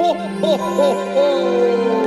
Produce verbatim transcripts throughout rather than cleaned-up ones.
ho, ho, ho, ho.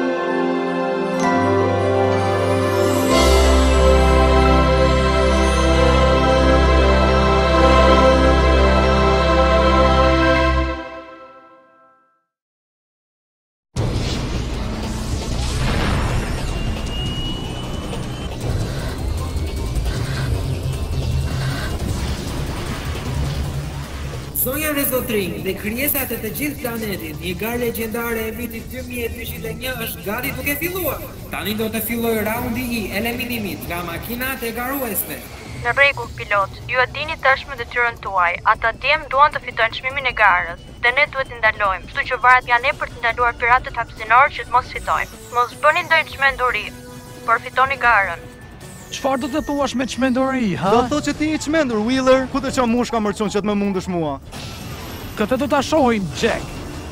Zonja dhe zotrinj dhe krijesat e të gjithë planetit, një garë legjendare e vitit dy mijë e dyqind e një është gati duke filluar. Tani do të filloj raundi i eliminimit nga makinat e garuesve. Në rregull, pilot, ju e dini tashmë detyrën tuaj. Ata djem duan të fitojnë çmimin e garës, dhe ne duhet t'i ndalojmë, kështu që varet nga ne për të ndaluar piratët hapësinor që të mos fitojnë. Mos bëni ndonjë çmenduri, por fitoni garën. Çfarë do të thuash me çmenduri, ha? Do thotë që ti i çmendur, Wheeler. Ku të çon mushka mërçun që të më mundësh mua? Këtë do ta shohim, Jack.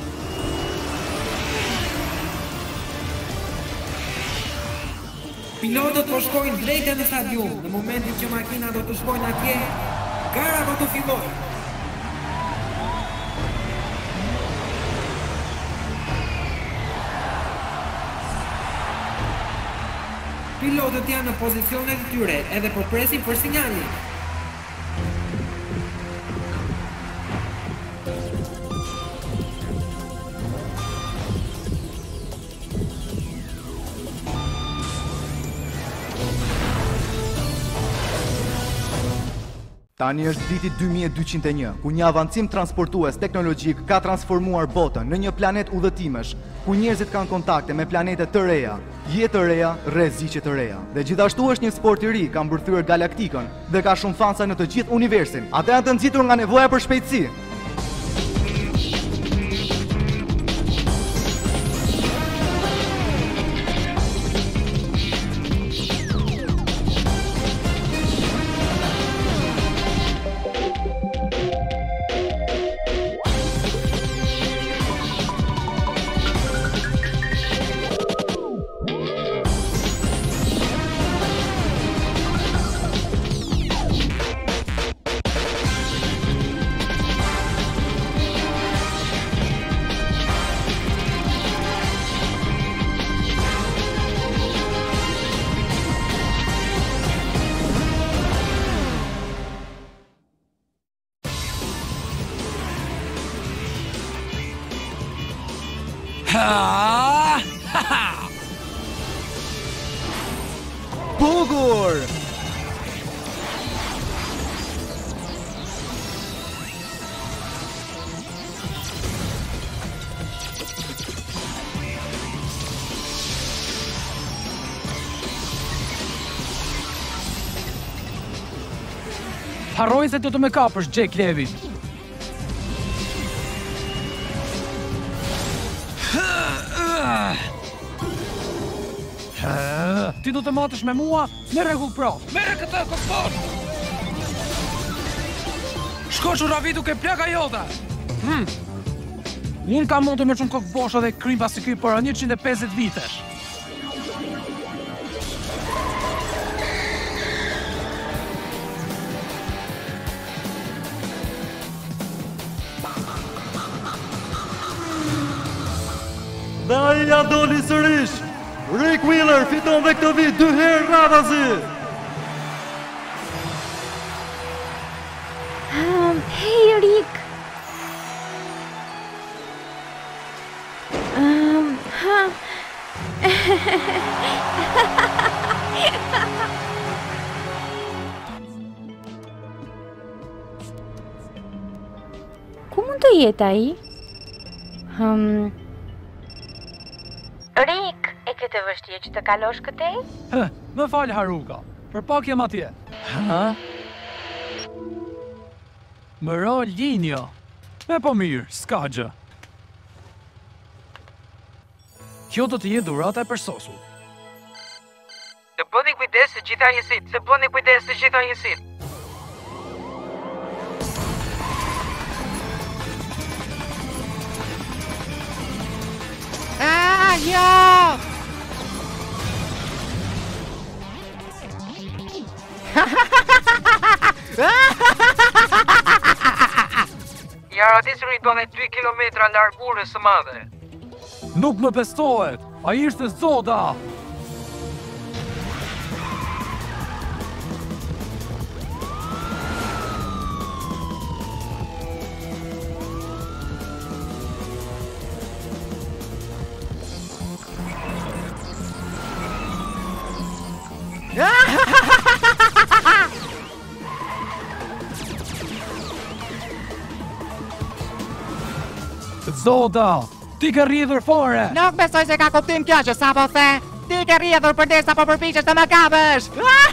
Pilotët po shkojnë drejt në stadium. Në momentin që makina do të shkojnë atje, gara do të fillojë. Pilotët janë në pozicionet e tyre, edhe po presin për sinjalin. Tani është viti dy mijë e dyqind e një, ku një avancim transportues teknologjik ka transformuar botën në një planet udhëtimesh, ku njerëzit kanë kontakte me planete të reja, jetë të reja, rreziqe të reja. Dhe gjithashtu është një sport i ri, ka mbërthyer galaktikën dhe ka shumë fansa në të gjithë universin. Ata janë të nxitur nga nevoja për shpejtësi. Ha! Ha! Bugur! Harroj se do të më kapësh, Jack Levi. Ti do të matësh me mua, në rregull pra. Merre këtë kokpor. Shko shuravi duke plaka jote. Hmm. Unë kam mund të më shumë kokbosha dhe krim pasi ky për njëqind e pesëdhjetë vitesh. Dhe ai ja doli sërish. Rick Wheeler fiton dhe këtë vit dy herë radhazi. Um, hey Rick. Um, ha. Ku mund të jetë ai? Um, Rick, e ke të vështirë që të kalosh këtej? Hë, më fal Haruka, për pak jam atje. Ha? Më ro linjo. E po mirë, s'ka gjë. Kjo do të jetë dhurata e përsosur. Të bëni kujdes të gjitha njësit, të bëni kujdes të gjitha njësit. Ah, jo! Ja radisur i bane dy kilometra larg urës së madhe. Nuk më bestohet! A ishte Zoda! Zoda! Ti ke rridhur fare! Nuk besoj se ka kuptim kjo që sa po the. Ti ke rrjedhur përderisa po përpiqesh të më kapësh.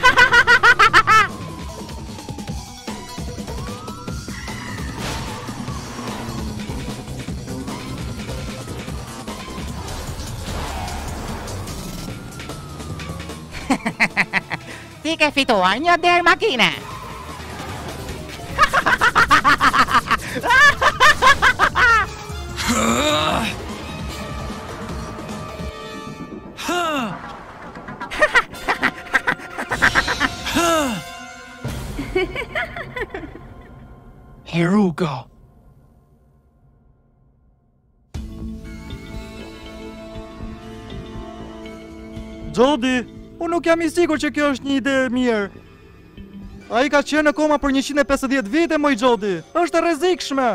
Ti ke fituar një derë makine. Hiruka! Jody, unë nuk jam i sigurt që kjo është një ide e mirë. Ai ka qenë në koma për njëqind e pesëdhjetë vite, moj Jody. Është e rrezikshme.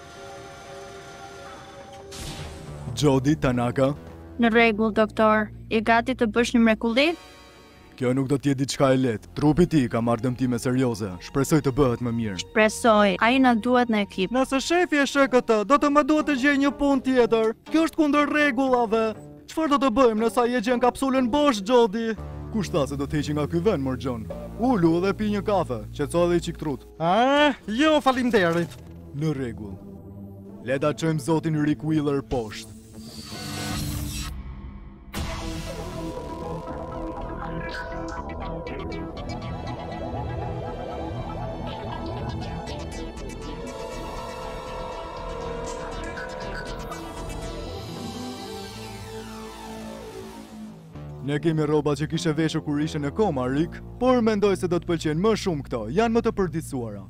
Jody Tanaka. Në rregull, doktor. Je gati të bësh një mrekulli? Kjo nuk do t'jetë diçka e lehtë. Trupi i tij ka marrë dëmtime serioze. Shpresoj të bëhet më mirë. Shpresoj. Ai na duhet në ekip. Nëse shefi e sheh këtë, do të më duhet të gjej një punë tjetër. Kjo është kundër rregullave. Çfarë do të bëjmë nëse ai e gjen kapsulën bosh, Jody? Kush tha se do të heqi nga ky vend, Morgjon? Ulu dhe pi një kafe, qetëso edhe i çik trut. A, jo, faleminderit. Në rregull. Le ta çojmë zotin Rick Wheeler poshtë. Ne kemi rroba që kishe veshur kur ishe në koma, Rick, por mendoj se do të pëlqen më shumë këto, janë më të përditësuara.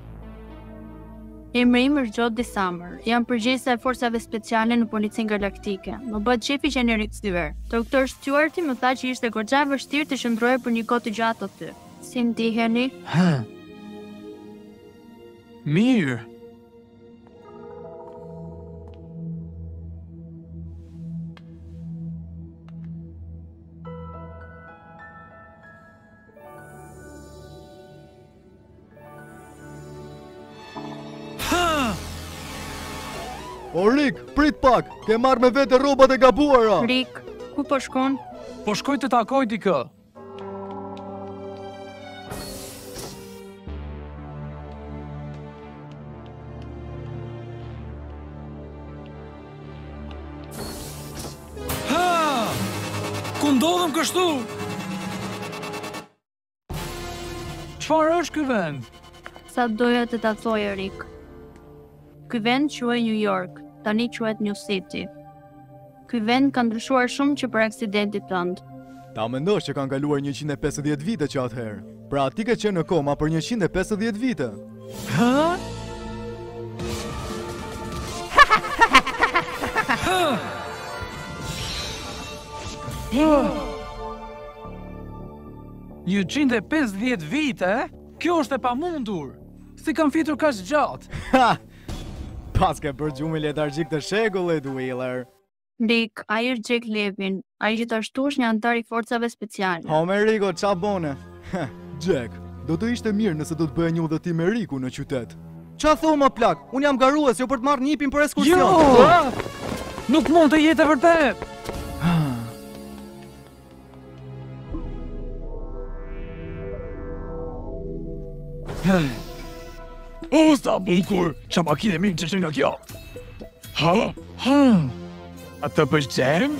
Emri im është Jody Summer. Jam përgjegjëse e forcave speciale në Policinë Galaktike. Më bë shefi që në rikthyer. Doktor Stuarti më tha që ishte goxha e vështirë të shndrohej për një kohë të gjatë aty. Si ndiheni? Hë. Mirë. O Rick, prit pak, ke marrë me vete rrobat e gabuara. Rick, ku po shkon? Po shkoj të takoj dikë. Ha! Ku ndodhem kështu? Çfarë është ky vend? Sa doja të ta thoja, Rick. Ky vend quhet New York, tani quhet New City. Ky vend ka ndryshuar shumë që për aksidentin tënd. Ta mendosh që kanë kaluar njëqind e pesëdhjetë vite që atëherë. Pra ti ke qenë në koma për njëqind e pesëdhjetë vite. Hë? njëqind e pesëdhjetë vite? Kjo është e pamundur. Si kam fitur kaq gjatë? Ha! Pas ke për gjumë letargjik të shekullit, Wheeler. Rick, ai është Jack Levin, ai gjithashtu është një antar i forcave speciale. Homerico, qa bone? Jack, do të ishte mirë nëse do të bëhe një udhëtim me Riku në qytet. Qa thu më plak? Unë jam garues, jo për të marrë njipin për ekskursion. Jo! Nuk mund të jetë e vërtet! O, sa bukur! Qa makine mirë që që nga kjo? Ha? Ha? A të pëlqen?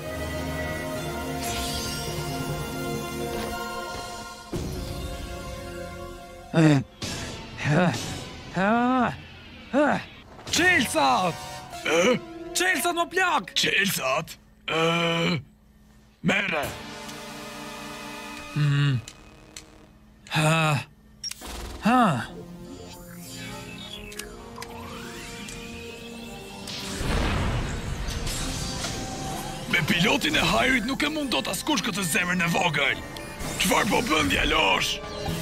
Qelsat! Qelsat më plak! Qelsat? Mere! Ha? Ha? Me pilotin e hajrit nuk e mund do të askush këtë zemrën e vogël. Çfarë po bën djalosh?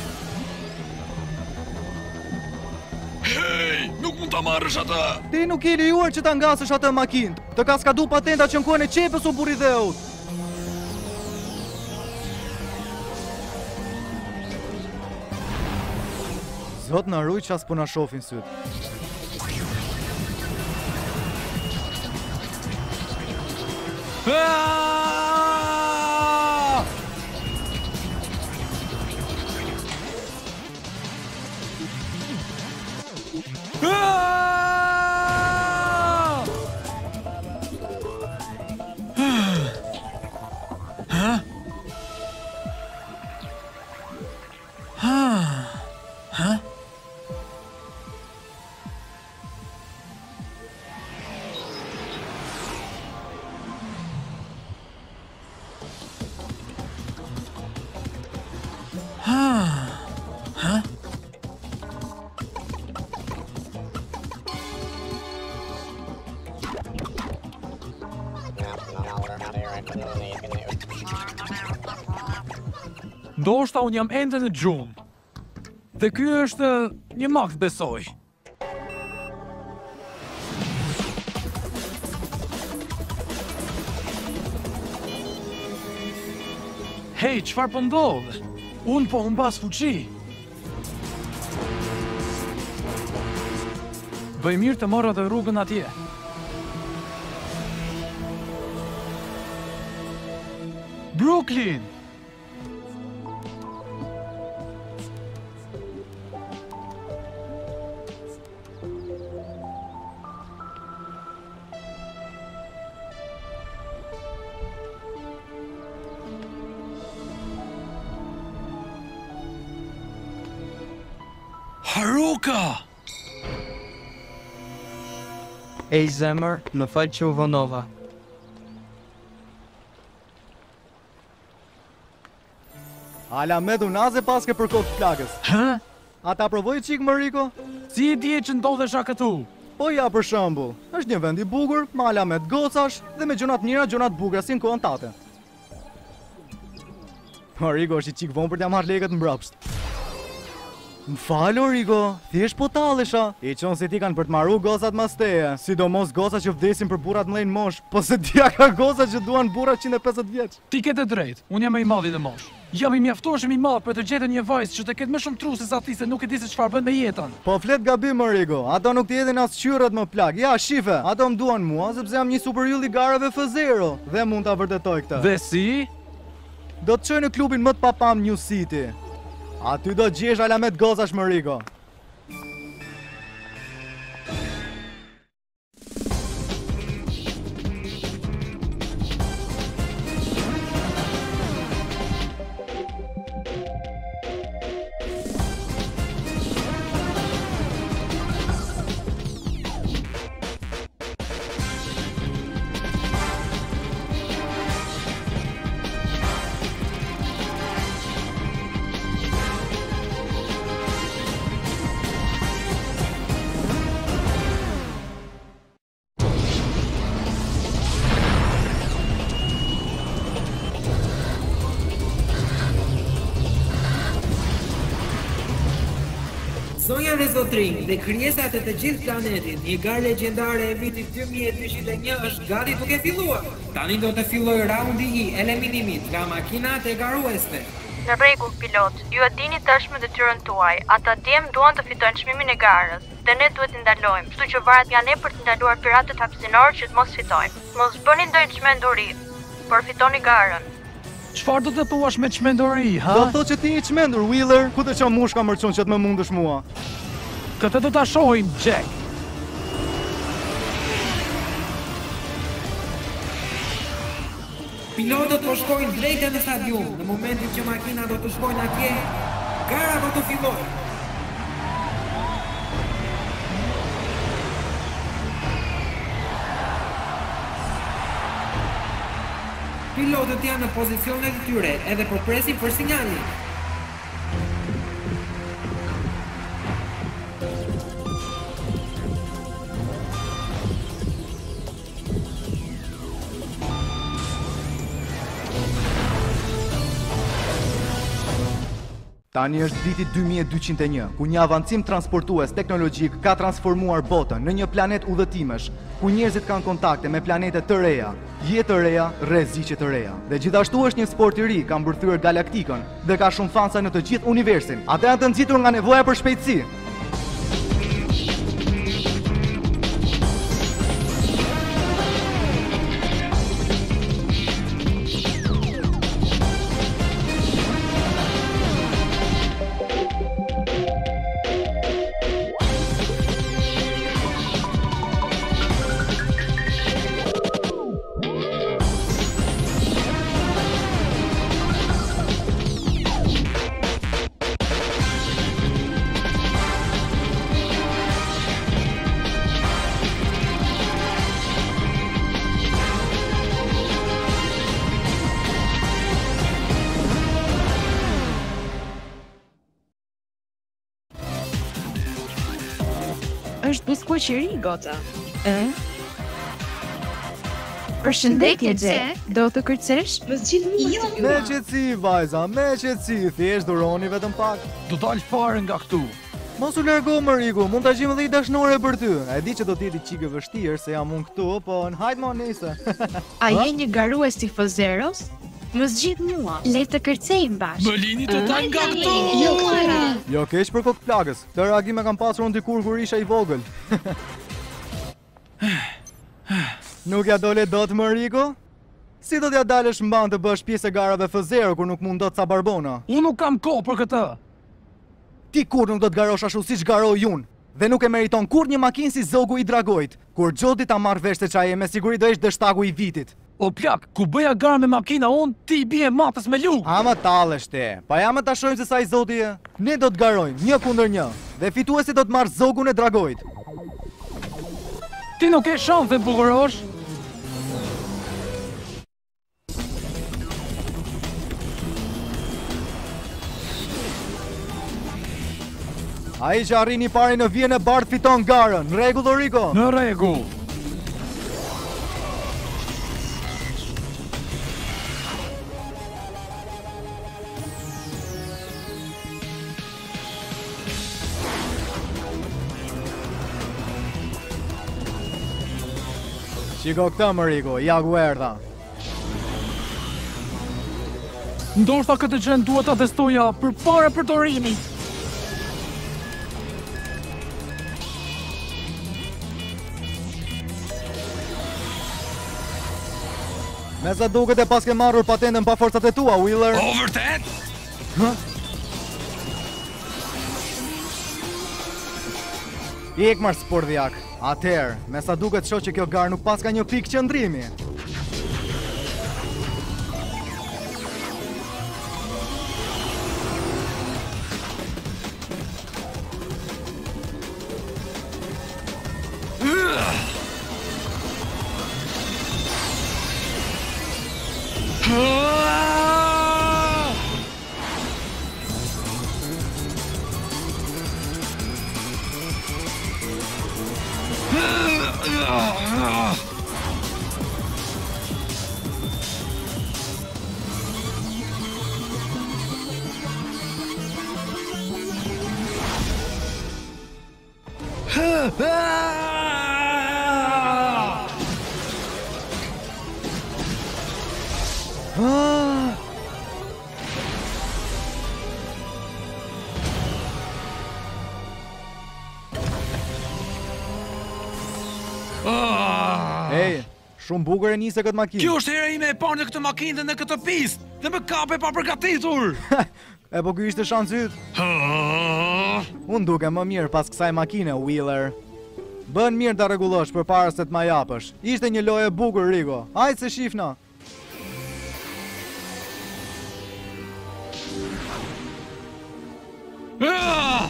Hej, nuk mund ta marrësh atë. Ti nuk i lejuar që ta ngasësh atë makinë. Të ka skadu patenta që në kohën e qepës u burri dheut. Zot na ruaj që as po na shohin syt. Ah! Ah! Huh? Huh? Huh? Huh? Ndoshta unë jam ende në gjumë. Dhe ky është një makt, besoj. Hej, çfarë po ndodh? Unë po humbas fuqi. Bëj mirë të marr atë rrugën atje. Brooklyn! Haruka! Ej zemër, më fal që u vonova. Ala me dhunaze paske për kohë plagës. Hë? A ta provoj qik më Riko? Si e dje që ndodhesha këtu? Po ja për shembull, është një vend i bukur, me ala me të gocash dhe me gjonat mira, gjonat bukura si në kohën tate. Po Riko është i qik vonë për t'ja marrë lekët mbrapsht. Më falo, Riko, thjesht po talesha. I qonë si ti kanë për të marru gocat mas teje, sidomos gocat që vdesin për burrat mlejnë mosh, po se dia ka gocat që duan burrat njëzet e pesëdhjetë vjeç. Ti ke të drejtë, unë jam e i madhi në mosh. Jam i mjaftueshëm i madh për të gjetur një vajzë që të ketë më shumë tru se sa ti se nuk e di se çfarë bën me jetën. Po flet gabim, Riko, ato nuk t'i edhin as qyrat më plak. Ja, shife, ato më duan mua sepse jam një super yll i garave F zero dhe mund ta vërtetoj këtë. Dhe si? Do të çoj në klubin më të papam New City. Aty do gjesh ala me të gocash më Riko. Zonja dhe zotrinj dhe krijesat e të gjithë planetit, një garë legjendare e vitit dy mijë e dyqind e një është gati duke filluar. Tani do të filloj raundi i eliminimit nga makinat e garuesve. Në rregull, pilot, ju e dini tashmë detyrën tuaj. Ata djem duan të fitojnë çmimin e garës dhe ne duhet t'i ndalojmë, kështu që varet nga ne për të ndaluar piratët hapësinor që të mos fitojnë. Mos bëni ndonjë çmenduri, por fitoni garën. Çfarë do të thuash me çmendori, ha? Do thotë që ti i çmendur, Wheeler, ku të çon mushka mërçon që të më mundësh mua. Këtë do ta shohim, Jack. Pilotët po shkojnë drejt në stadium. Në momentin që makina do të shkojnë atje, gara do të fillojë. Pilotët janë në pozicionet e tyre, edhe po presin për sinjalin. Tani është viti dy mijë e dyqind e një, ku një avancim transportues teknologjik ka transformuar botën në një planet udhëtimesh, ku njerëzit kanë kontakte me planete të reja, jetë të reja, rreziqe të reja. Dhe gjithashtu është një sport i ri, ka mbërthyer galaktikën dhe ka shumë fansa në të gjithë universin. Ata janë të nxitur nga nevoja për shpejtësi. Është biskuqeri gota. Ë? Përshëndetje, Jack. Do të kërcesh? Me qetësi, vajza, me qetësi, thjesht duroni vetëm pak. Do dal fare nga këtu. Mos u largo më Riku, mund ta gjejmë edhe një dashnore për ty. E di që do të jeti çike vështirë se jam unë këtu, po në hajt më nese. A je një garues tifozeros? Më zgjidh mua. Le të kërcejmë bashkë. Më lini të dal nga këtu. Jo, Klara. Jo keq për kokë plagës. Të reagime kam pasur unë dikur kur isha i vogël. Nuk ja dole dot më Riku? Si do t'ja dalësh mban të bësh pjesë e garave F zero kur nuk mund dot ca barbona? Unë nuk kam kohë për këtë. Ti kur nuk do të garosh ashtu siç garoj unë. Dhe nuk e meriton kur një makinë si zogu i dragojt. Kur Xhodi ta marr vesh se çaje me siguri do ish dështaku i vitit. O plak, ku bëja garë me makina unë, ti i bie matës me lugë. Ama tallesh ti. Pa ja më ta shohim se sa i zoti je. Ne do të garojmë një kundër një. Dhe fituesi do të marr zogun e dragojt. Ti nuk ke shanse bukurosh. Ai që arrini pari në vijën e bardh fiton garën. Në rregull o Riko? Në rregull. Shiko këta më Riko, ja ku erdha. Ndoshta këtë gjën duhet ta testoja përpara përdorimit. Me sa duket e pas ke marrur patentën pa forcat e tua, Wheeler. O, vërtet? Hë? Ik marr spordhjak. Atëherë, me sa duket shoh që kjo garë nuk pas ka një pikë qëndrimi. Ej, shumë bukur e nise këtë makinë. Kjo është hera ime e parë në këtë makinë dhe në këtë pistë, dhe më kape pa përgatitur. E po ky ishte shansi yt. Unë duke më mirë pas kësaj makine, Wheeler. Bën mirë ta rregullosh përpara se të ma japësh. Ishte një lojë e bukur, Rico. Hajde se shifna. Ah!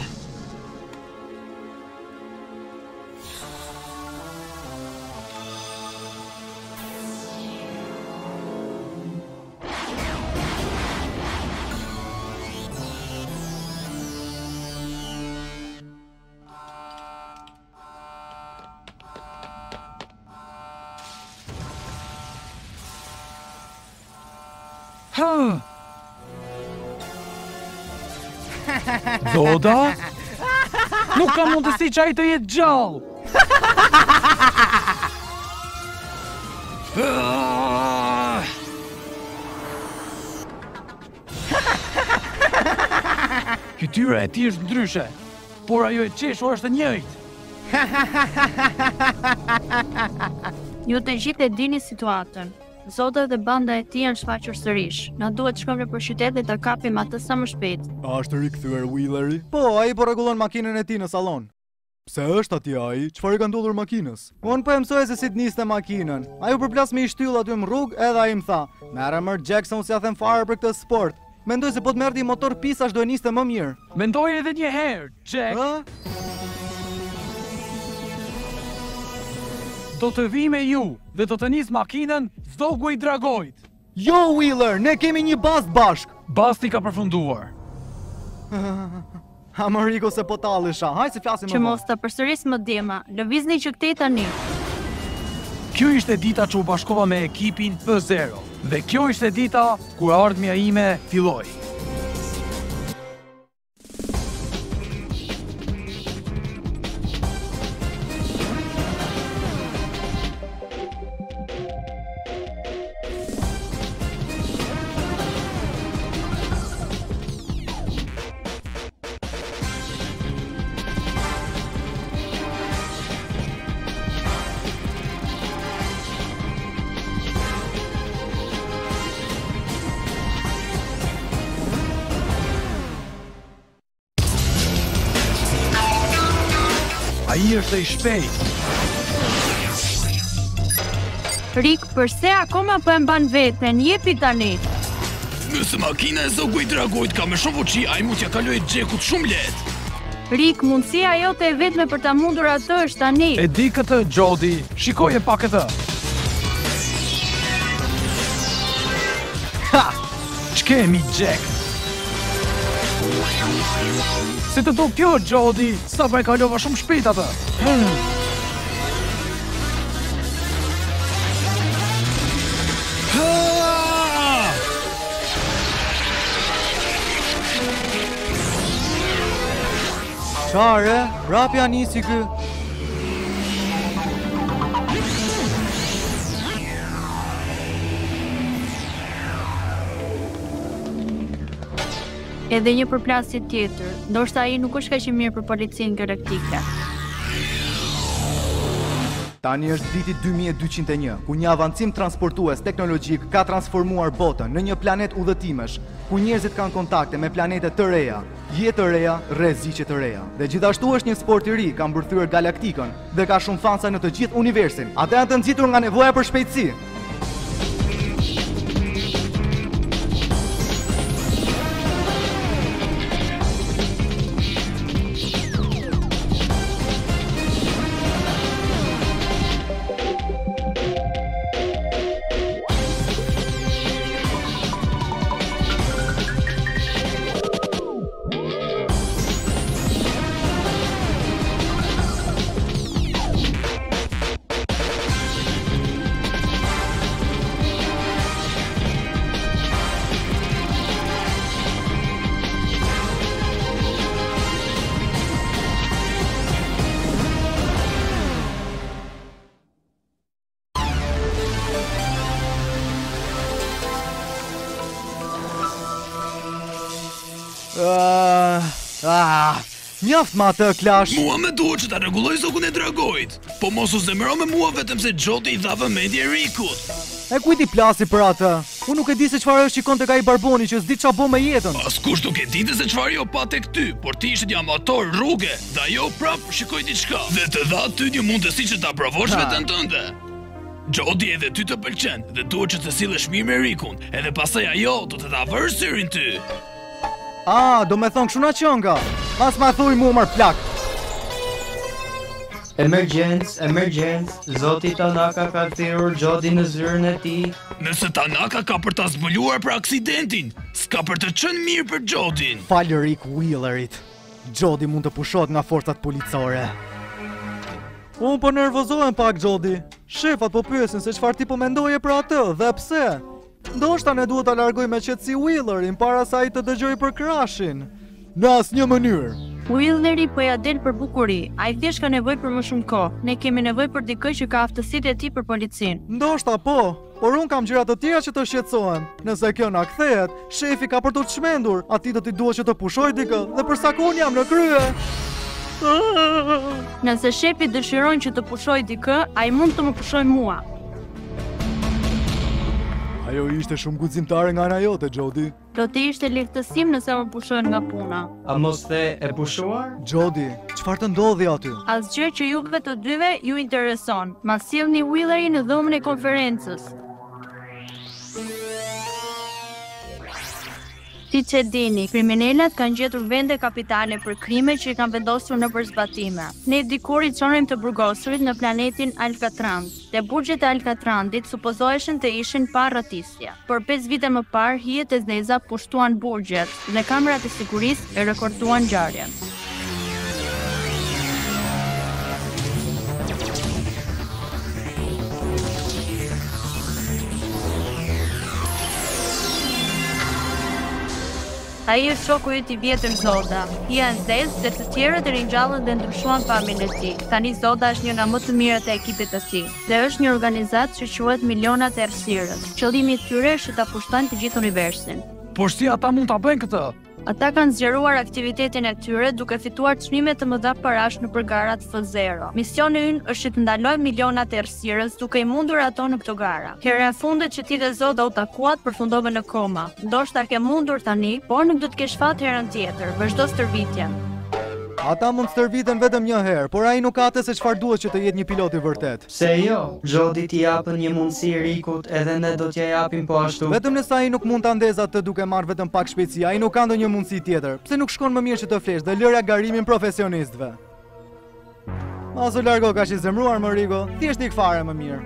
Ha! Zoda? Nuk ka mundësi që ai të jetë gjallë. Fytyra e tij është ndryshe, por ajo e qeshur është e njëjtë. Ju të gjithë e dini situatën. Zoda dhe banda e tij janë shfaqur sërish. Na duhet të shkojmë nëpër qytet dhe ta kapim atë sa më shpejt. A është rikthyer Wheeleri? Po, ai po rregullon makinën e tij në sallon. Pse është atje ai? Çfarë ka ndodhur makinës? Unë po e mësoj se si të niste makinën. Ai u përplas me i shtyll aty në rrugë, edhe ai më tha: "Merre më Jackson, si ja them fare për këtë sport." Mendoj se po të merrti motor pisash do e niste më mirë. Mendoj edhe një herë, Jack. Ë? Do të vi me ju dhe do të nis makinën Zogu i Dragojt. Jo, Wheeler, ne kemi një bast bashk. Basti ka përfunduar. Ameriko se po tallisha. Haj se flasim më Që vonë. mos ta përsëris më dema. Lëvizni që këtej tani. Kjo ishte dita që u bashkova me ekipin P zero. Dhe kjo ishte dita kur ardhmja ime filloi. Ai është i shpejt. Rik, përse akoma po e mban veten? Jepi tani. Nëse makina e Zogu i Dragojt ka më shumë fuqi, ai mund t'ja kalojë Jackut shumë lehtë. Rik, mundësia jote e vetme për ta mundur atë është tani. E di këtë, Jody. Shikoje pak këtë. Ha! Ç'kemi, Jack? Si të do kjo, Jody? Sa pa e kalova shumë shpejt atë. Hmm. Ha! Çare, rapja nisi ky. Edhe një përplasje tjetër. Ndoshta ai nuk është kaq i mirë për policinë galaktike. Tani është viti dy mijë e dyqind e një, ku një avancim transportues teknologjik ka transformuar botën në një planet udhëtimesh, ku njerëzit kanë kontakte me planete të reja, jetë të reja, rreziqe të reja. Dhe gjithashtu është një sport i ri, ka mbërthyer galaktikën dhe ka shumë fansa në të gjithë universin. Ata janë të nxitur nga nevoja për shpejtësi. Uh, ah, mjaft ma të, Klash. Mua me duhet që ta rregulloj Zogun e Dragojt. Po mos u zemëro me mua vetëm se Jody i dha vëmendje Rikut. E kujt i plasi për atë? Unë nuk e di se çfarë është shikon tek ai barboni që s'di ç'a bë me jetën. Askush nuk e dinte se çfarë jo pa tek ty, por ti ishe një amator rruge, dhe ajo prap shikoi diçka. Dhe të dha ty një mundësi që ta provosh veten tënde. Jody edhe ty të pëlqen dhe duhet që të sillesh mirë me Rikun, edhe pastaj ajo do të ta vërë syrin ty. Ah, do me thonë kështu na qënga. As ma thuj mu mar plak. Emergjens, emergjens, Zoti Tanaka ka thirrur Jody në zyrën e tij. Nëse Tanaka ka për ta zbuluar për aksidentin, s'ka për të qenë mirë për Jodyn. Falë Rick Wheelerit. Jody mund të pushohet nga forcat policore. Unë po nervozohem pak, Jody. Shefat po pyesin se çfarë ti po mendoje për atë dhe pse. Ndoshta ne duhet ta largoj me qetësi Wheelerin para se ai të dëgjojë për Crashin. në asnjë mënyrë. Willeri po ja del për bukuri, ai thjesht ka nevojë për më shumë kohë. Ne kemi nevojë për dikë që ka aftësitë e tij për policinë. Ndoshta po, por unë kam gjëra të tjera që të shqetësohen. Nëse kjo na kthehet, shefi ka për të çmendur, atij do t'i duhet që të pushoj dikë, dhe për sa unë jam në krye. Nëse shefi dëshiron që të pushoj dikë, ai mund të më pushoj mua. Ajo ishte shumë guximtare nga ana jote, Jody. Do të ishte lehtësim nëse më pushojnë nga puna. A mos the e pushuar? Jody, çfarë të ndodhi aty? Asgjë që juve të dyve ju intereson. Ma sillni Willery në dhomën e konferencës. Siç e dini, kriminalet kanë gjetur vende kapitale për krime që i kanë vendosur në përzbatime. Ne dikur i çonim të burgosurit në planetin Alcatraz. Dhe burgjet e Alcatrazit supozoheshin të ishin pa rratisje. Por pesë vite më parë, hijet e zeza pushtuan burgjet dhe kamerat e sigurisë e rekorduan ngjarjen. Ai është shoku yt i vjetër Zoda. Hija e zezë dhe të tjerët e ringjallën dhe ndryshuan pamjen e tij. Tani Zoda është një nga më të mirët e ekipit të tij. Dhe është një organizatë që quhet Milionat e Errësirës. Qëllimi i tyre është ta pushtojnë të gjithë universin. Por si ata mund ta bëjnë këtë? Ata kanë zgjeruar aktivitetin e tyre duke fituar çmime të mëdha parash nëpër garat F zero. Misioni ynë është të ndalojmë milionat e errësirës duke i mundur ato në këto gara. Hera e fundit që ti dhe Zoda u takuat përfundove në koma. Ndoshta ke mundur tani, por nuk do të kesh fat herën tjetër. Vazhdo stërvitjen. Ata mund të stërviten vetëm një herë, por ai nuk ka atë se çfarë duhet që të jetë një pilot i vërtet. Se jo, Jody t'i japën një mundësi Rikut edhe ne do t'ja japim po ashtu. Vetëm nëse ai nuk mund ta ndezë atë duke marrë vetëm pak shpejtësi, ai nuk ka ndonjë mundësi tjetër. Pse nuk shkon më mirë që të flesh dhe lëra garimin profesionistëve? Mos u largo kaq i zemruar më Rigo, thjesht ik fare më mirë.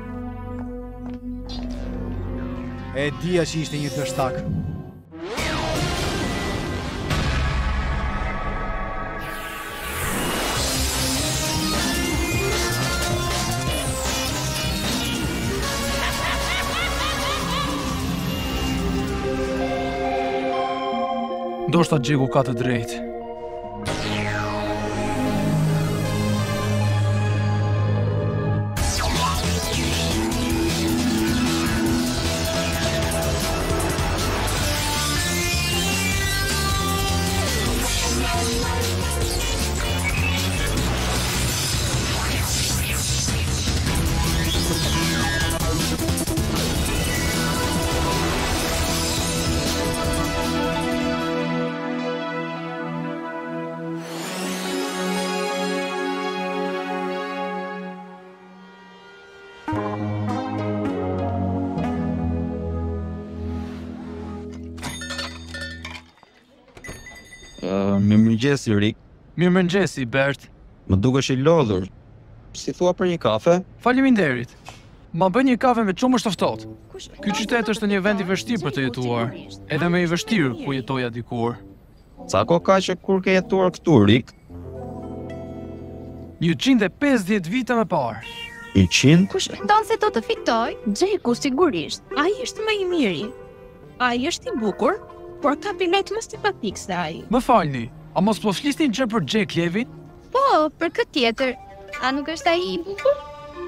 E dija që ishte një dështak. Ndoshta Xheku ka të drejtë. Uh, Mirëmëngjesi Rik. Mirëmëngjesi Bert. Më dukesh i lodhur. Si thua për një kafe? Faleminderit. Ma bën një kafe me çumë të ftohtë. Ky qytet është një vend i vështirë për të jetuar, edhe më i vështirë ku jetoja dikur. Sa kohë ka që kur ke jetuar këtu Rik? njëqind e pesëdhjetë vite më parë. njëqind? Kush mendon se do të fitoj? Xheku sigurisht. Ai është më i miri. Ai është i bukur, por ka bilet më simpatik se ai. Më falni, a mos po flisni gjë për Jack Levin? Po, për këtë tjetër. A nuk është ai i bukur?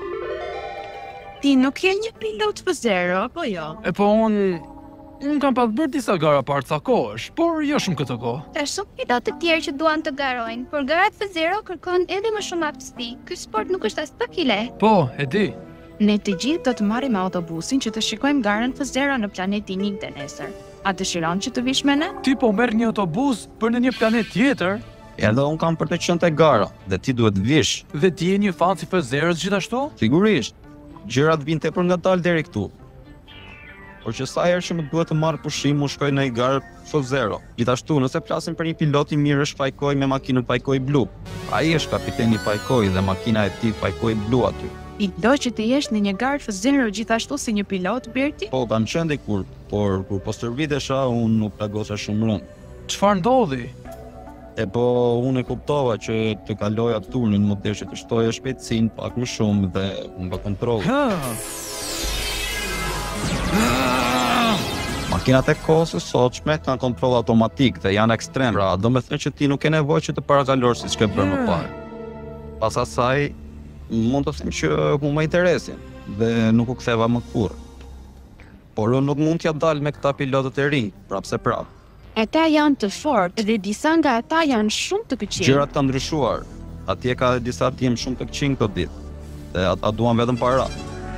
Ti nuk je një pilot F zero, apo jo? E po unë... Unë kam pas bërë disa gara parë ca kohësh, por jo shumë këtë kohë. Ka shumë pilot të tjerë që duan të garojnë, por garat F zero kërkon edhe më shumë aftësi. Ky sport nuk është as pak i lehtë. Po, e di. Ne të gjithë do të marrim autobusin që të shikojmë garën F zero në planetin Ninte nesër. A dëshiron që të vish me ne? Ti po merr një autobus për në një planet tjetër? Edhe unë kam për të qenë te gara, dhe ti duhet vish. Dhe ti je një fan si F zero-s gjithashtu? Sigurisht. Gjërat vijnë tepër ngadalë deri këtu. Por që sa herë që më duhet të marr pushim, u shkoj në një garë F zero. Gjithashtu, nëse flasim për një pilot i mirë, është Pajkoj me makinën Pajkoj blu. Ai është kapiteni Pajkoj dhe makina e tij Pajkoj blu aty. I do që të jesh në një garë F zero gjithashtu si një pilot, Berti? Po, kam qenë dikur, por kur po stërvitesha, unë nuk plagosha shumë rënd. Çfarë ndodhi? E po, unë e kuptova që të kaloja turnin, më desh të shtoja shpejtësinë pak më shumë dhe më bë kontroll. Makinat e kohës së sotshme kanë kontroll automatik dhe janë ekstrem, pra do me thënë që ti nuk ke nevojë që të parazalosh siç ke bërë më parë. Pas asaj, mund të them që humba interesin dhe nuk u ktheva më kurrë. Por unë nuk mund t'ja dal me këta pilotët e rinj, prapse prap. Ata janë të fortë dhe disa nga ata janë shumë të këqij. Gjërat kanë ndryshuar. Atje ka disa tim shumë të këqij këto ditë. Dhe ata duan vetëm para.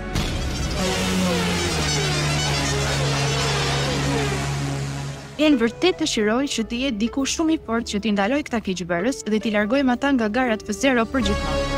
Në vërtet dëshiroj që të jetë diku shumë i fortë që t'i ndaloj këta keqbërës dhe t'i largojmë ata nga garat F zero për gjithmonë.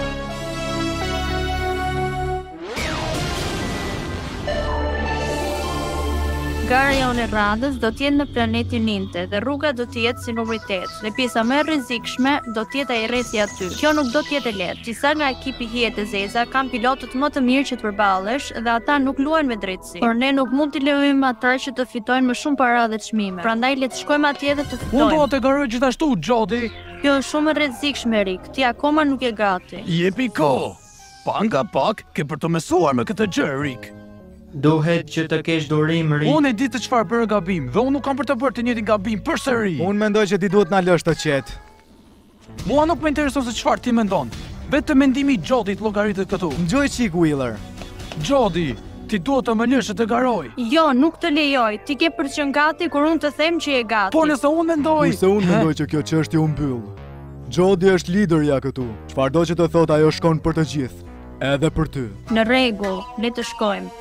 Gara jonë e radhës do t'jetë në planetin Ninte dhe rruga do t'jetë si numri tetë dhe pjesa më e rrezikshme do t'jetë ajresi aty. Kjo nuk do t'jetë e lehtë. Disa nga ekipi hijet e zeza kanë pilotët më të mirë që të përballesh dhe ata nuk luajnë me drejtësi. Por ne nuk mund t'i lejojmë ata që të fitojnë më shumë para dhe çmime. Prandaj le të shkojmë atje dhe të fitojmë. Unë do të garoj gjithashtu, Jody. Kjo është shumë e rrezikshme, Rick. Ti akoma nuk je gati. Jepi kohë. Pa nga pak ke për të mësuar me këtë gjë, Rick. Duhet që të kesh durim, Rick. Unë e di të çfarë bëra gabim dhe unë nuk kam për të bërë të njëjtin gabim përsëri. Unë mendoj që ti duhet na lësh të qetë. Mua nuk më intereson se çfarë ti mendon. Vetëm mendimi i Jodit llogaritet këtu. Ngjoj çik, Wheeler. Jody, ti duhet të më lësh të garoj. Jo, nuk të lejoj. Ti ke për të qenë gati kur unë të them që je gati. Po nëse unë mendoj. Nëse unë mendoj që kjo çështje u mbyll. Jody është liderja këtu. Çfarëdo që të thotë ajo shkon për të gjithë, edhe për ty. Në rregull, le të shkojmë.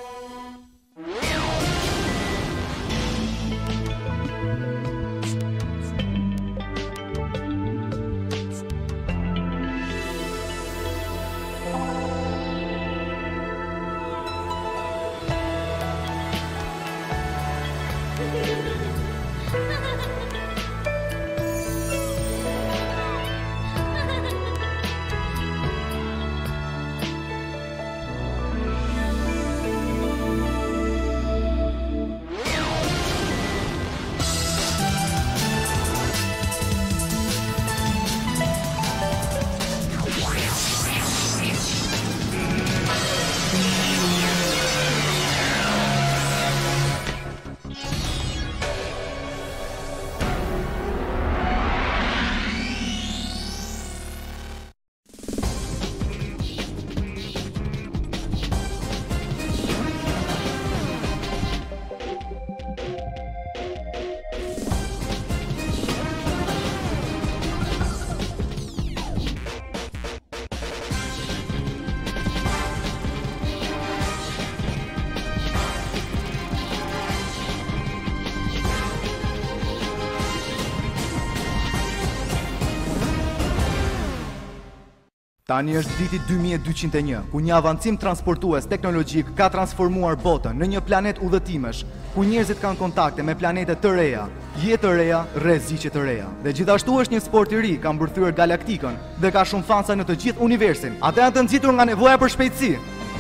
Tani është viti dy mijë e dyqind e një, ku një avancim transportues teknologjik ka transformuar botën në një planet udhëtimesh, ku njerëzit kanë kontakte me planete të reja, jetë të reja, rreziqe të reja. Dhe gjithashtu është një sport i ri, ka mbërthyer galaktikën dhe ka shumë fansa në të gjithë universin. Ata janë të nxitur nga nevoja për shpejtësi.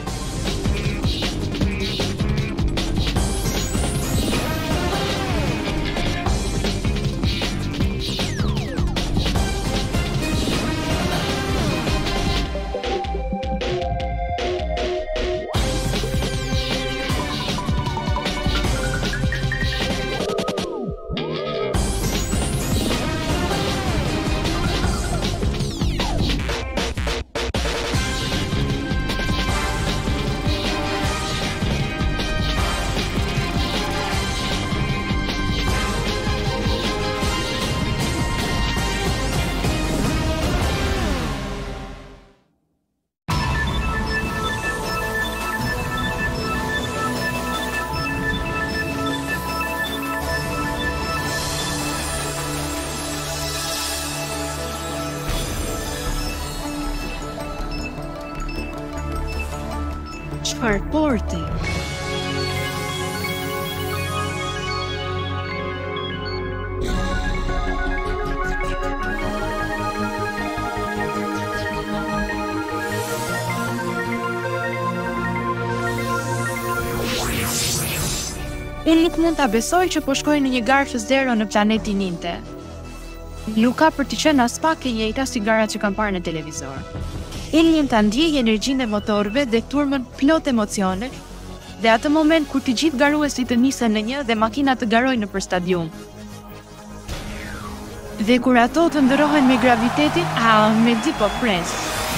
Çfarë porti? Unë nuk mund ta besoj që po shkoj në një garë F zero në planetin Ninte. Nuk ka për të qenë as pak e njëjta si garat që kam parë në televizor. Unë mund ta ndjej energjinë e motorëve dhe turmën plot emocione Dhe atë moment kur të gjithë garuesit të nisen në një dhe makinat të garojnë nëpër stadium. Dhe kur ato të ndërohen me gravitetin, a, me di po pres.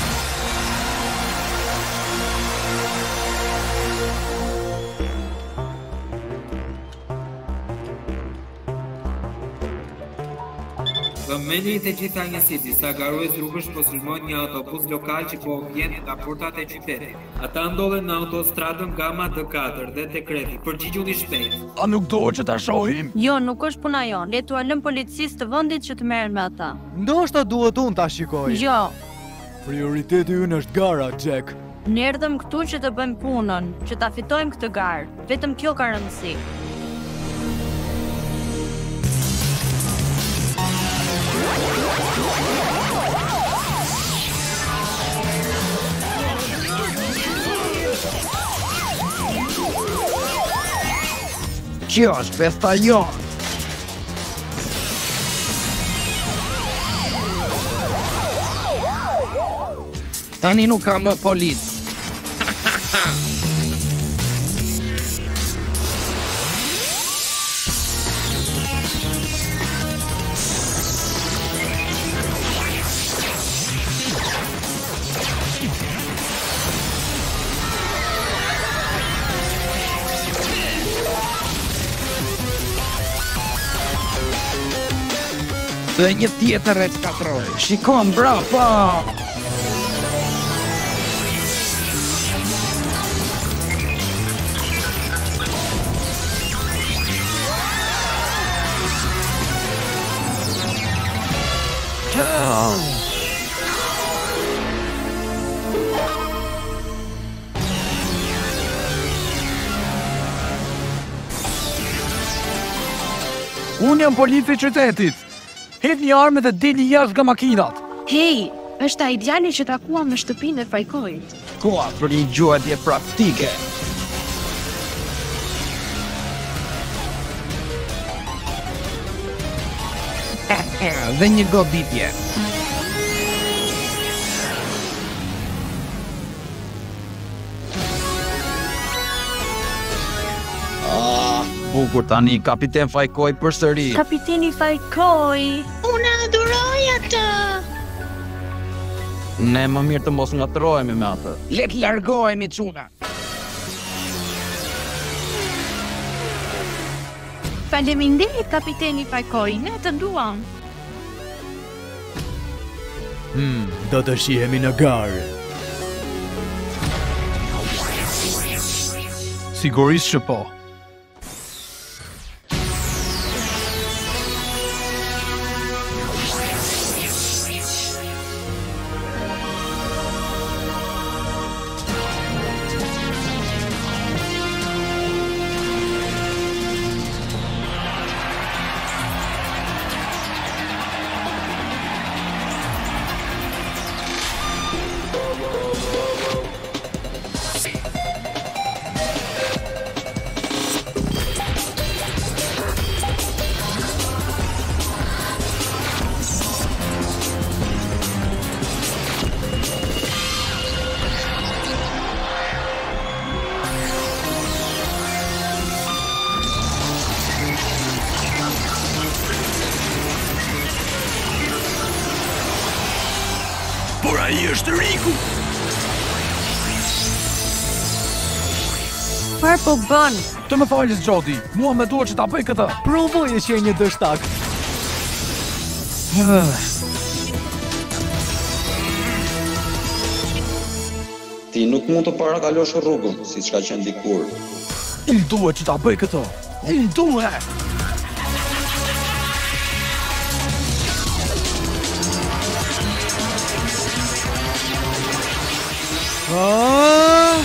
Vëmendje të gjitha njësit, disa garues rrugësh po sulmojnë një autobus lokal që po vjen nga portat e qytetit. Ata ndodhen në autostradën Gama D katër dhe te Kreti, përgjigjuni shpejt. A nuk do që ta shohim? Jo, nuk është puna jon. Le t'u lëm policisë të vendit që të merren me ata. Ndoshta duhet unë ta shikoj. Jo, Prioriteti ynë është gara, Jack. ne erdhëm këtu që të bëjmë punën, që ta fitojmë këtë garë. Vetëm kjo ka rëndësi. Kjo është festa jonë. Tani nuk kam më policë. Dhe një tjetër e shkatroj. Shikon, bravo! Unë jam polici i qytetit. Hedh një armë dhe dili jashtë nga makinat. Hej, është ai djali që takuam në shtëpinë e Fajkojit. Koha për një gjuhëtje praktike. Dhe një goditje. Bukur tani, kapiten Fajkoj përsëri. Kapiteni Fajkoj. Unë adhuroj atë. Ne më mirë të mos ngatrohemi me atë. Le të largohemi çuna. Faleminderit kapiteni Fajkoj, ne të duam. Hmm, do të shihemi në garë. Sigurisht që po. Por ai është Riku. Çfarë po bën? Të më falis, Jody. Mua më duhet që ta bëj këtë. Provoje që një dështak. Ti nuk mund të parakalosh rrugën, siç ka qenë dikur. Më duhet që ta bëj këtë. Më duhet. Ah!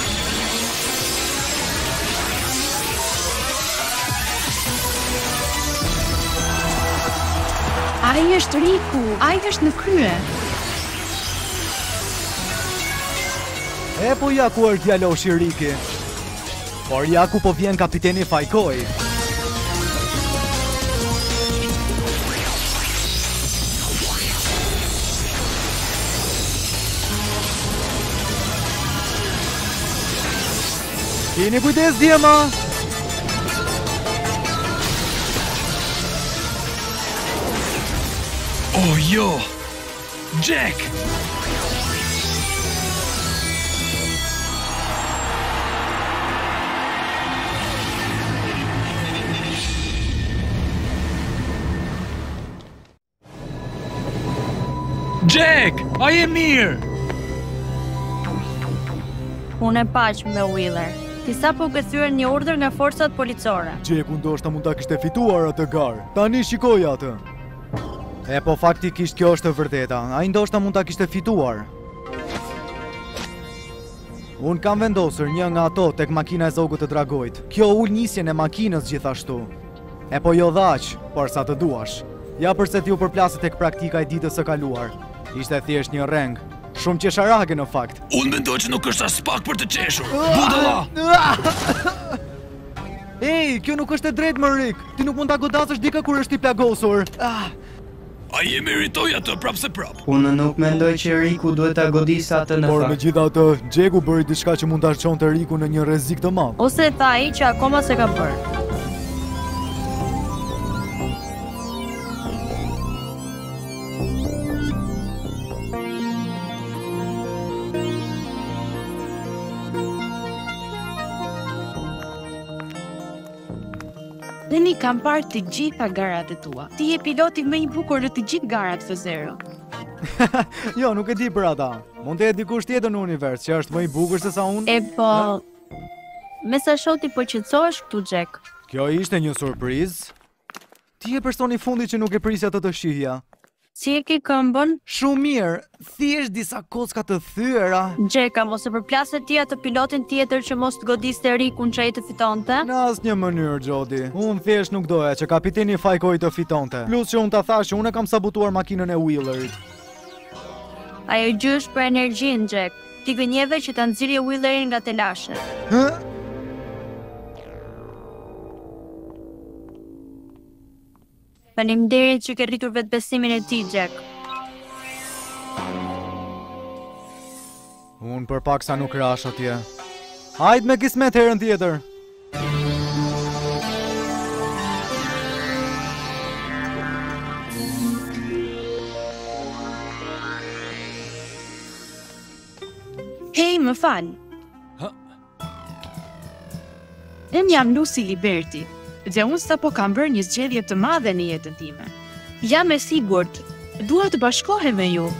Ai është Riku, ai është në krye. E po ja ku është djaloshi Riki. Por ja ku po vjen kapiteni Fajkoj. Keni kujdes djema! Oh jo! Jack! Jack, a je mirë? Unë e paq me Wheeler. Ti sa po kthyer një urdhër nga forcat policore. Gjeku ndoshta mund ta kishte fituar atë gar. Tani shikoj atë. E po faktikisht kjo është e vërteta. Ai ndoshta mund ta kishte fituar. Unë kam vendosur një nga ato tek makina e zogut të dragojt. Kjo ul nisjen e makinës gjithashtu. E po jo dhaq, por sa të duash. Ja përse ti u përplaset tek praktika e ditës së kaluar. Ishte thjesht një reng. Shumë qesharake në fakt. Unë mendoj që nuk është as pak për të qeshur. Budalla! Ej, kjo nuk është e drejtë më Rick. Ti nuk mund ta godasësh dikë kur është i plagosur. Ah. A je meritoj atë prap se prap. Unë nuk mendoj që Riku duhet ta godisë atë në fakt. Por megjithatë, Jacku bëri diçka që mund ta çonte Riku në një rrezik të madh. Ose tha ai që akoma se ka bërë. Leni kam parë të gjitha garat e tua. Ti je piloti më i bukur në të gjithë garat F zero. Jo, nuk e di për ata. Mund të jetë dikush tjetër në univers që është më i bukur se sa unë. E po... Me sa shoh ti po qetësohesh këtu, Jack. Kjo ishte një surprizë. Ti je personi i fundit që nuk e prisja të të shihja. Si e ke këmbën? Shumë mirë, thjesht disa kocka të thyera. Jacka, mos e përplaset ti atë pilotin tjetër që mos të godiste Rikun që ai të fitonte? Në asnjë mënyrë, Jody. Unë thjesht nuk doja që kapiteni Fajkoj të fitonte. Plus që unë ta thash që unë e kam sabotuar makinën e Wheelerit. Ajo gjysh për energjinë, Jack. Ti gënjeve që ta nxirje Wheelerin nga telashet. Hë? Faleminderit që ke rritur vetbesimin e ti, Jack. Unë për pak sa nuk rash atje. Hajt me kismet herën tjetër. Hej, më fal. Unë jam Lucy Liberty. Dhe unë sa po kam bërë një zgjedhje të madhe në jetën time. Jam e sigurt, dua të bashkohem me ju.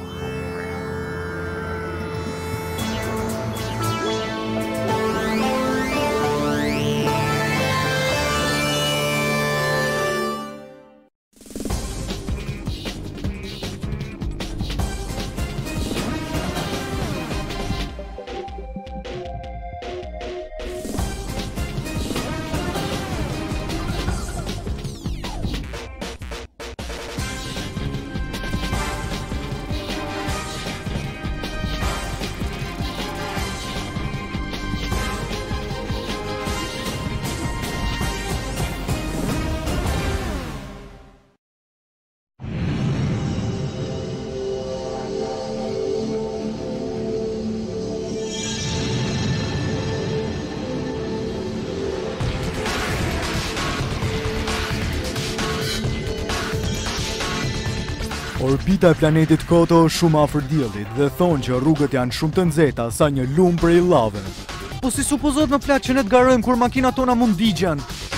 Orbita e planetit Koto është shumë afër diellit dhe thonë që rrugët janë shumë të nxehta sa një lum prej llave. Po si supozohet më plak që ne të garojmë kur makinat tona mund digjen?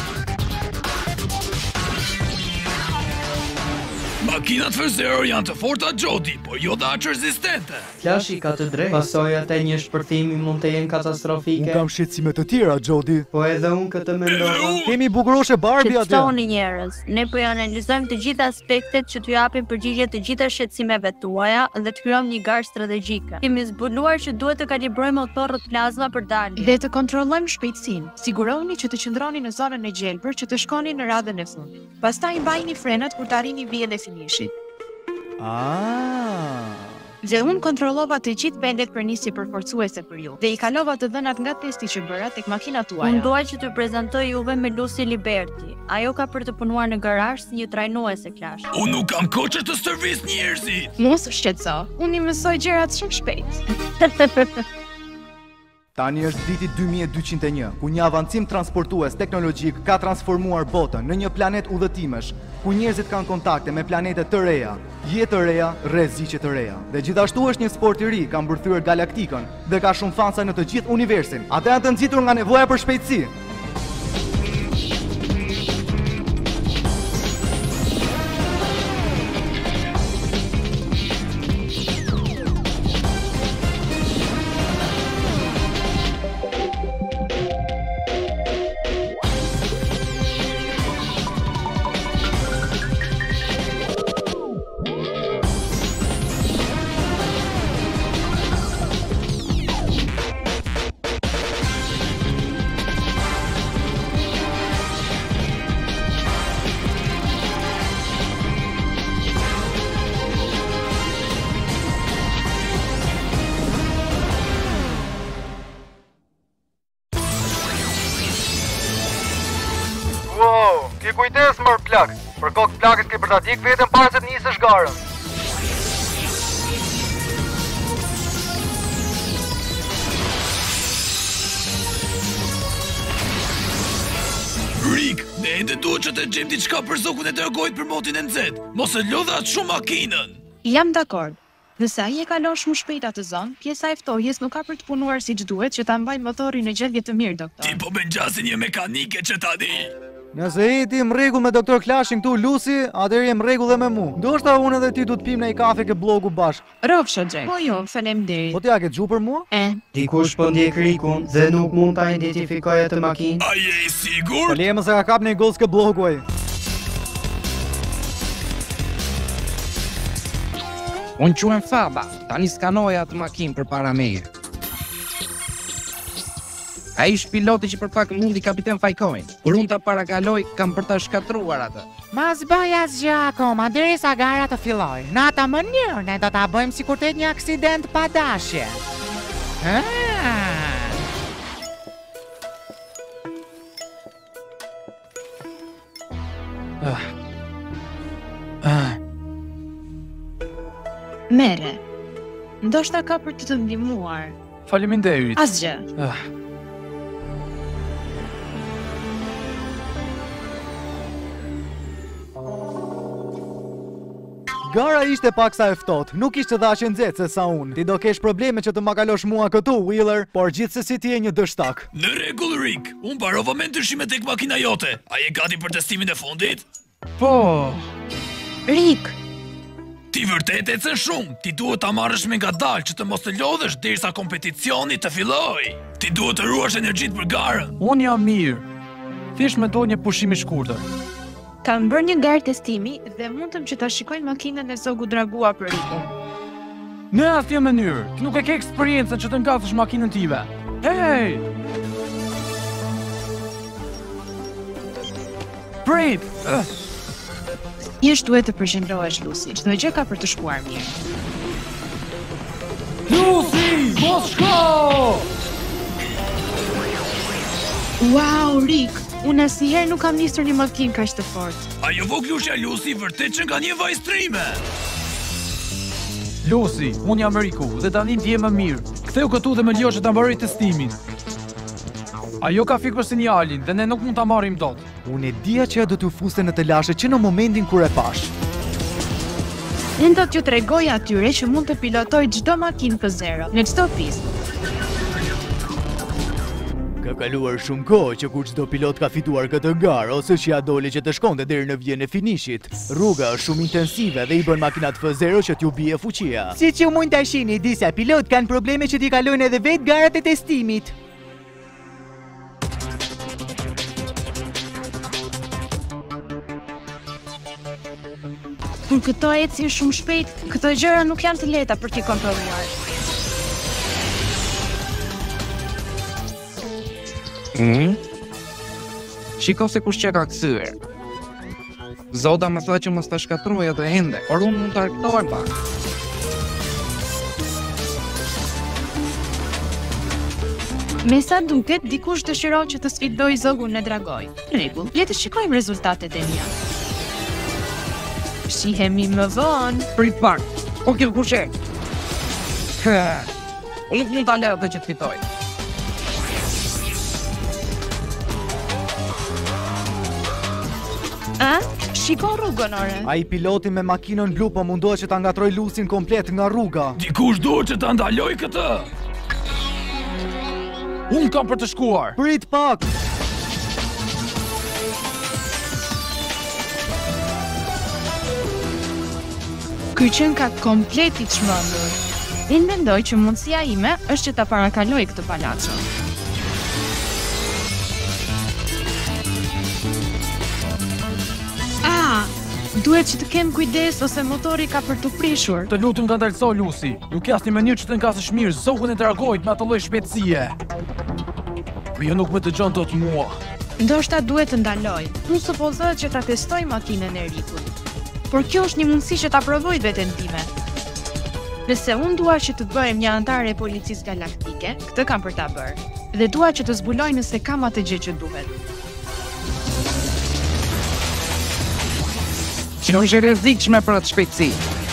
Makinat F zero janë të forta, Jody, por jo dhe aq rezistente. Flashi ka të drejtë. Pasojat e një shpërthimi mund të jenë katastrofike. Unë kam shqetësime të tjera, Jody. Po edhe unë këtë mendova. Kemi bukuroshe Barbie aty. Qetësoni njerëz, ne po ja analizojmë të gjitha aspektet që t'ju japin përgjigje të gjitha shqetësimeve tuaja dhe të krijojmë një garë strategjike. Kemi zbuluar që duhet të kalibrojmë motorët plazma për dalje dhe të kontrollojmë shpejtësinë. Siguroni që të qëndroni në zonën e gjelbër që të shkoni në radhën e fundit. Pastaj mbajini frenat kur të arrini vijen e finishit. Ah. Dhe unë kontrollova të gjithë pendet për nisje përforcuese për ju dhe i kalova të dhënat nga testi që bëra tek makinat tuaja. Unë dua që t'ju prezantoj juve me Lucy Liberty. Ajo ka për të punuar në garazh si një trajnuese klash. Unë nuk kam koçë të servis njerëzit. Mos u shqetëso. Unë i mësoj gjërat shumë shpejt. Tani është viti dy mijë e dyqind e një, ku një avancim transportues teknologjik ka transformuar botën në një planet udhëtimesh, ku njerëzit kanë kontakte me planete të reja, jetë të reja, rreziqe të reja. Dhe gjithashtu është një sport i ri, ka mbërthyer galaktikën dhe ka shumë fansa në të gjithë universin. Ata janë të nxitur nga nevoja për shpejtësi. Wow, ki kujdes mër plak. Për kokë plakës ke për ta dik vetëm para se të nisësh garën. Rick, ne ende duhet që të gjem diçka për zokun e dërgojt për motin e nxehtë. Mos e lodha atë shumë makinën. Jam dakord. Dhe sa i e kalon shumë shpejt atë zonë, pjesa e ftohjes nuk ka për të punuar siç duhet që ta mbajë motorin në gjendje të mirë, doktor. Ti po bën gjasin një mekanike që tani. Nëse i ti më rregull me doktor Klashin këtu Lucy, atëherë jem rregull dhe me mu. Ndoshta unë edhe ti du të pim në i kafe ke blogu bashk. Rofsha Jack. Po jo, faleminderit. Po t'ja ke gju për mua? E. Dikush po ndjek Rikun dhe nuk mund ta identifikojë atë makinë. A je i sigurt? Po leje më se ka kap në i gollë s'ke blogu ai. Unë quem Faba, tani skanoja atë makinë për para meje. A ish piloti që për pak mundi kapiten Fajkojnë. Por unë ta parakaloj, kam për ta shkatruar atë. Mas bëj asgjë akoma, derisa gara të filloj. Në atë mënyrë ne do ta bëjmë sikur të jetë një aksident pa dashje. Ah. Ah. Ah. Mere, ndoshta ka për të të ndihmuar. Faleminderit. Asgjë. Ah. Gara ishte paksa e ftohtë, nuk ishte dhaqe nxehtë se sa unë. Ti do kesh probleme që të ma kalosh mua këtu, Wheeler, por gjithsesi ti je një dështak. Në rregull, Rick, unë mbarova me ndryshimet tek makina jote. A je gati për testimin e fundit? Po. Rick. Ti vërtet e cën shumë, ti duhet ta marrësh me ngadalë që të mos të lodhesh derisa kompeticioni të fillojë. Ti duhet të ruash energjitë për garën. Unë jam mirë. Thjesht më do një pushim i shkurtër. Kam bërë një garë testimi dhe mundëm që ta shikojnë makinën e zogu dragua për Rikun. Në asnjë mënyrë, ti nuk e ke eksperiencën që të ngasësh makinën time. Hey! Prit! Uh. Jesh duhet të përqendrohesh, Lucy, çdo gjë ka për të shkuar mirë. Lucy, mos shko! Wow, Rick! Unë asnjëherë nuk kam nisur një makinë kaq të fortë. Ajo voglushja Lucy vërtet që nga një vajzë trime. Lucy, unë jam Riku dhe tani ndjem më mirë. Ktheu këtu dhe më lejo që ta mbaroj testimin. Ajo ka fikur sinjalin dhe ne nuk mund ta marrim dot. Unë e dija që do t'u fuste në të lashe që në momentin kur e pash. Unë do t'ju tregoj atyre që mund të pilotoj çdo makinë P zero në çdo pistë. Ka kaluar shumë kohë që kur çdo pilot ka fituar këtë garë ose që ja doli që të shkonte deri në vjen e finishit. Rruga është shumë intensive dhe i bën makinat F zero që t'ju bie fuqia. Si që mund të shihni, disa pilot kanë probleme që t'i kalojnë edhe vetë garat e testimit. Kur këto ecin shumë shpejt, këto gjëra nuk janë të lehta për t'i kontrolluar. Mm? Shiko se kush që ka kthyer. Zoda më tha që mos ta shkatruaj atë ende, por unë mund ta argëtoj pak. Me sa duket, dikush dëshiron që të sfidoj zogun në dragoj. Rregull, le të shikojmë rezultatet e mia. Shihemi më vonë. Prit pak. O kjo kush e? Unë nuk mund ta lë atë që të fitoj. A? Shiko rrugën, ore. Ai piloti me makinën blu po mundohet që ta ngatroj Lucin komplet nga rruga. Dikush duhet që ta ndaloj këtë. Unë kam për të shkuar. Prit pak. Ky qen ka komplet i çmendur. Unë mendoj që mundësia ime është që ta parakaloj këtë palaço. Ah, duhet që të kem kujdes ose motori ka për të prishur. Të lutem ngandalso Lucy. Nuk ka asnjë mënyrë që të ngasësh mirë zokun e tragojt me atë lloj shpejtësie. Po jo nuk më dëgjon dot mua. Ndoshta duhet të ndaloj. Plus supozohet që ta testoj makinën e Rikut. Por kjo është një mundësi që ta provoj veten time. Nëse unë dua që të bëhem një antare e policisë galaktike, këtë kam për ta bërë. Dhe dua që të zbuloj nëse kam atë gjë që duhet. Që nuk është e rrezikshme për atë shpejtësi.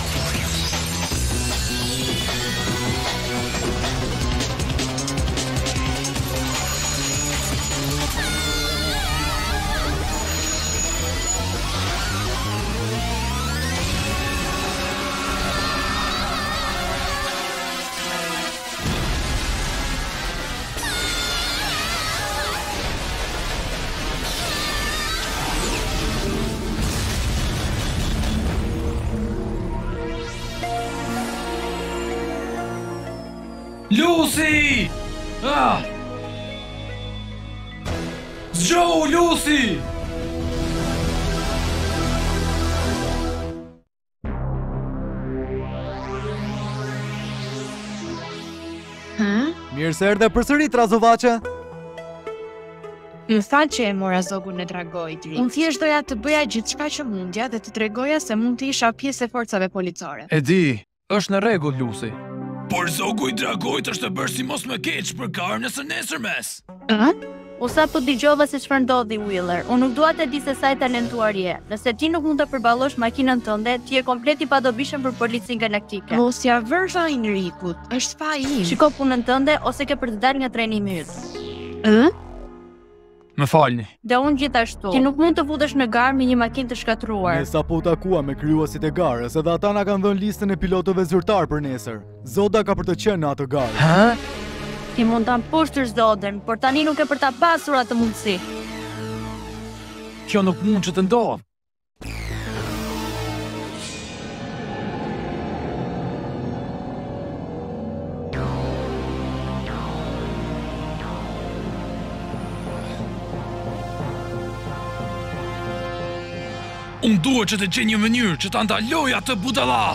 Lucy! Ah! Zgjohu, Lucy! Ha? Mirë se erdhe përsëri Trazovaçe. Më tha që e mora zogun e dragojt. Unë thjesht doja të bëja gjithçka që mundja dhe të tregoja se mund të isha pjesë e forcave policore. E di, është në rregull, Lucy. Por zogu i dragojt është të bërë si mos më keq për garën e së nesërmes. Ë? O sa po dëgjova se çfarë ndodhi Wheeler. Unë nuk dua të di se sa i talentuar je. Nëse ti nuk mund të përballosh makinën tënde, ti je komplet i padobishëm për policinë galaktike. Mos ja vër fajin Rikut, është faji im. Shiko punën tënde ose ke për të dalë nga trajnimi yt. Ë? Më falni. Dhe unë gjithashtu. Ti nuk mund të futesh në garë me një makinë të shkatruar. Ne sapo u takua me krijuesit e garës, edhe ata na kanë dhënë listën e pilotëve zyrtar për nesër. Zoda ka për të qenë në atë garë. Ha? Ti mund ta mposhtësh Zoden, por tani nuk e për ta pasur atë mundësi. Kjo nuk mund që të ndodhë. Unë duhet që të gjej një mënyrë që ta ndaloj atë budalla.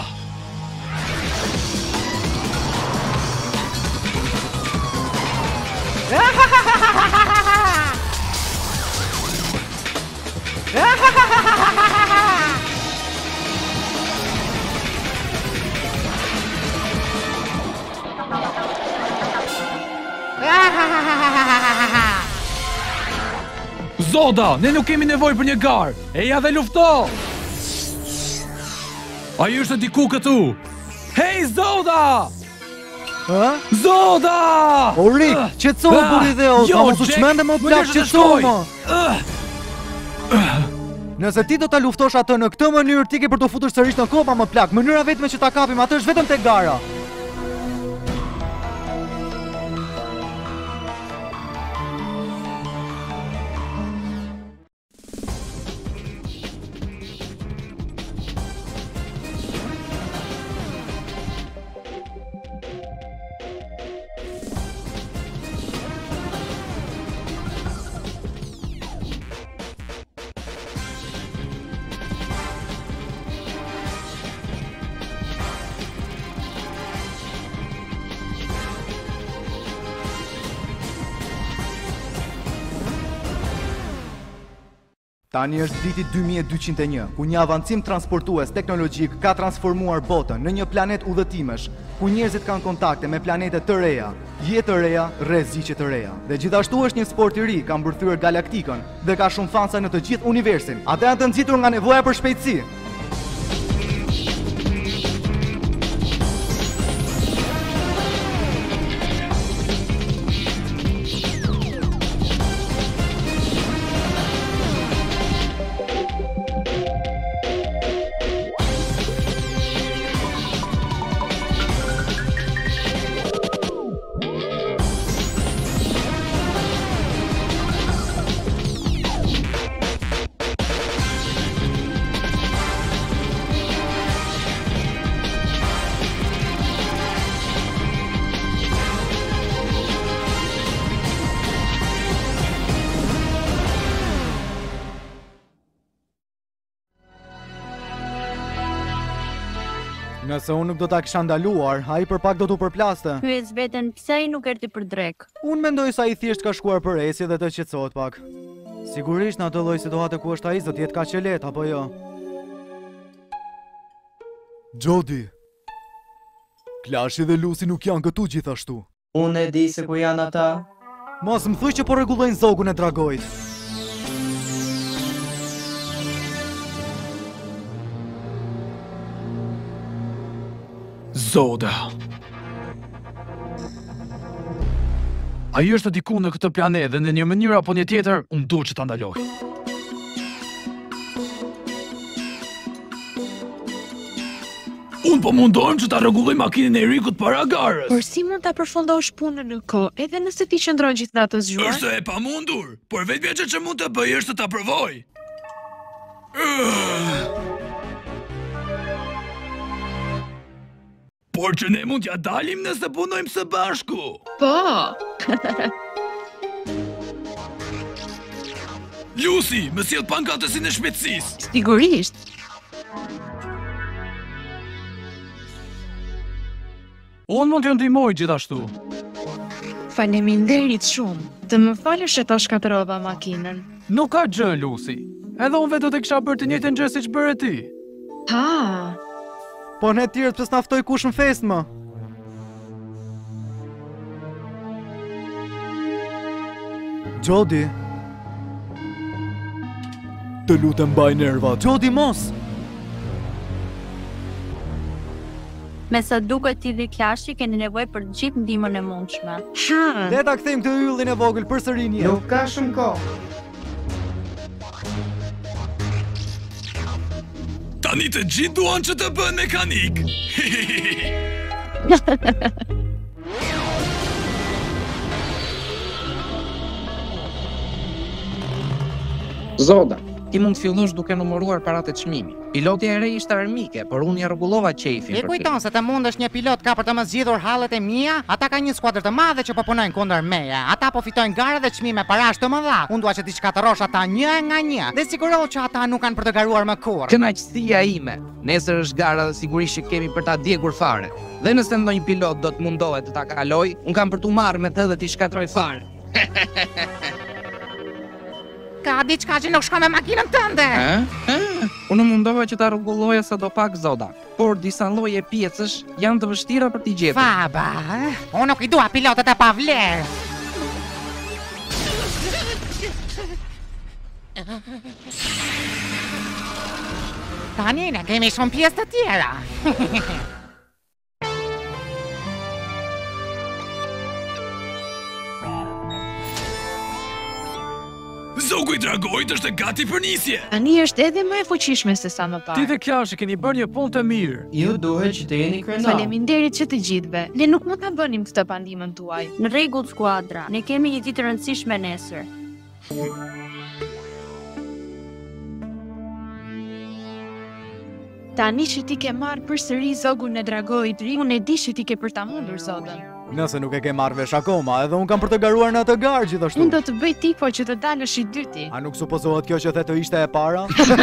Zoda, ne nuk kemi nevojë për një garë. Eja dhe lufto. Ai është diku këtu. Hey Zoda! Ë? Zoda! O Rik, qetësohu burri dhe o, ta mos u çmende më plak, qetësohu. Nëse ti do ta luftosh atë në këtë mënyrë, ti ke për të futur sërish në kopa më plak. Mënyra vetme që ta kapim atë është vetëm te gara. Tani është viti dy mijë e dyqind e një, ku një avancim transportues teknologjik ka transformuar botën në një planet udhëtimesh, ku njerëzit kanë kontakte me planete të reja, jetë të reja, rreziqe të reja. Dhe gjithashtu është një sport i ri, ka mbërthyer galaktikën dhe ka shumë fansa në të gjithë universin. Ata janë të nxitur nga nevoja për shpejtësi. Nëse unë nuk do ta kisha ndaluar, ai për pak do t'u përplaste. Pyes veten pse ai nuk erdhi për drek. Unë mendoj se ai thjesht ka shkuar për ecje dhe të qetësohet pak. Sigurisht në atë lloj situate ku është ai do të jetë kaq e lehtë apo jo? Jody. Klashi dhe Lucy nuk janë këtu gjithashtu. Unë e di se ku janë ata. Mos më thuaj që po rregullojnë zogun e dragojt. Zoda. Ai është diku në këtë planet dhe në një mënyrë apo një tjetër, unë duhet që ta ndaloj. Unë po mundohem që ta rregulloj makinën e Erikut para garës. Por si mund ta përfundosh punën në kohë, edhe nëse ti qëndron gjithnatë zgjuar? Është e pamundur, por vetmja gjë që mund të bëj është të ta provoj. Por që ne mund t'ja dalim nëse punojmë së bashku. Po. Lucy, më sjell pankatësin e shpejtësisë. Sigurisht. Unë mund t'ju ndihmoj gjithashtu. Faleminderit shumë. Të më falësh që ta shkatërova makinën. Nuk ka gjë, Lucy. Edhe unë vetë do të kisha bërë të njëjtën gjë siç bëre ti. Ha. Po ne tjerët pse s'naftoj kush në fest më? Jody. Të lutem mbaj nervat. Jody, mos! Me sa duket ti dhe Klashi keni nevojë për gjithë ndihmën e mundshme. Le ta kthejmë këtë yllin e vogël përsëri një herë. Nuk ka shumë kohë. Tani të gjithë duan që të bën mekanik. Zoda, ti mund të fillosh duke numëruar paratë e çmimit. Piloti e re ishte armike, por unë ja rregullova qejfin. E kujton se të mundesh një pilot ka për të më zgjidhur hallet e mia? Ata kanë një skuadër të madhe që po punojnë kundër meje. Ata po fitojnë gara dhe çmime parash të mëdha. Unë dua që ti shkatërrosh ata një nga një dhe sigurohu që ata nuk kanë për të garuar më kurrë. Kënaqësia ime. Nesër është gara dhe sigurisht që kemi për ta djegur fare. Dhe nëse ndonjë pilot do të mundohet të ta kaloj, unë kam për t'u marrë me të dhe t'i shkatroj fare. Ka diçka që nuk shkon me makinën tënde. Ë? Unë mundova që ta rregulloja sadopak Zoda, por disa lloje pjesësh janë të vështira për t'i gjetur. Faba, unë nuk i dua pilotët e pavlerë. Tani ne kemi shumë pjesë të tjera. Zogu i dragojt është gati për nisje. Tani është edhe më e fuqishme se sa më parë. Ti dhe Klashi keni bërë një punë të mirë. Ju duhet që të jeni krenar. Faleminderit që të gjithëve. Ne nuk mund ta bënim këtë pa ndihmën tuaj. Në rregull, skuadra. Ne kemi një ditë të rëndësishme nesër. Tani që ti ke marrë përsëri zogun e dragojit ri, unë e di që ti ke për ta mundur zotën. Nëse nuk e ke marrë vesh akoma, edhe unë kam për të garuar në atë garë gjithashtu. Unë do të bëj tifo që të dalësh i dyti. A nuk supozohet kjo që the të ishte e para?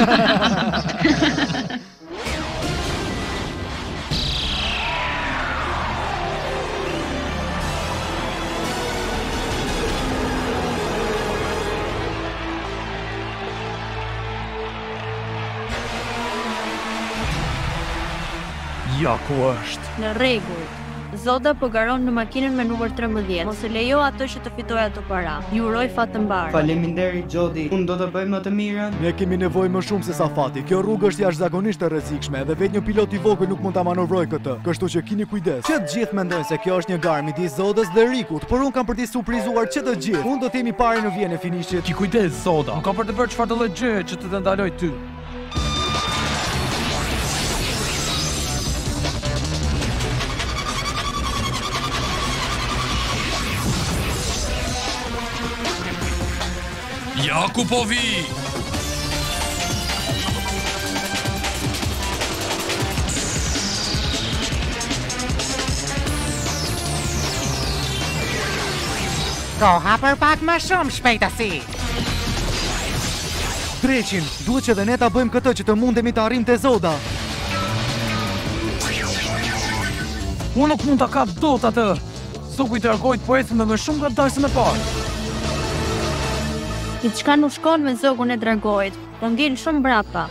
Ja ku është. Në rregull. Zoda po garon në makinën me numër trembëdhjetë. Mos e lejo atë që të fitojë ato para. Ju uroj fat të mbarë. Faleminderit Jody. Unë do të bëj më të mirën. Ne kemi nevojë më shumë se sa fati. Kjo rrugë është jashtëzakonisht e rrezikshme dhe vetë një pilot i vogël nuk mund ta manovrojë këtë. Kështu që keni kujdes. Që të gjithë mendojnë se kjo është një garë midis Zodës dhe Erikut, por unë kam për t'i surprizuar që të gjithë. Unë do të jemi parë në vjen e finishit. Ki kujdes Zoda. Unë kam për të bërë çfarë do lloj gjëje që të të ndaloj ty. Jakupovi! Koha për pak më shumë shpejtësi. Treqin, duhet që dhe ne ta bëjmë këtë që të mundemi të arrijmë te Zoda. Unë nuk mund ta kap dot atë. Zogu i dërgojt po ecën me më shumë nga dasën e parë. Diçka nuk shkon me zogun e dragojit, po ngel shumë brapa.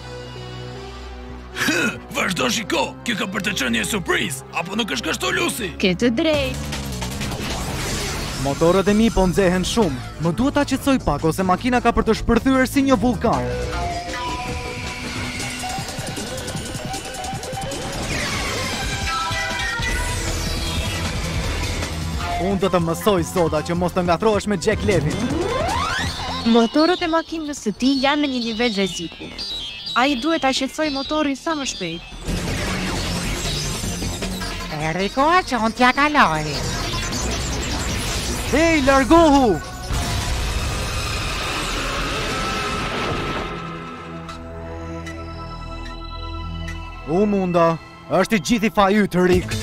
Vazhdo shiko, kjo ka për të qenë një surprizë, apo nuk është kështu Lucy? Ke të drejtë. Motorët e mi po nxehen shumë. Më duhet ta qetësoj pak ose makina ka për të shpërthyer si një vulkan. Unë do të mësoj Zoda që mos të ngatrohesh me Jack Levin. Motorët e makinës së tij janë në një nivel rreziku. Ai duhet ta shqetësoj motorin sa më shpejt. Eriko, që unë t'ja kaloj. Hej, largohu! U munda, është i gjithi fa ju të rik.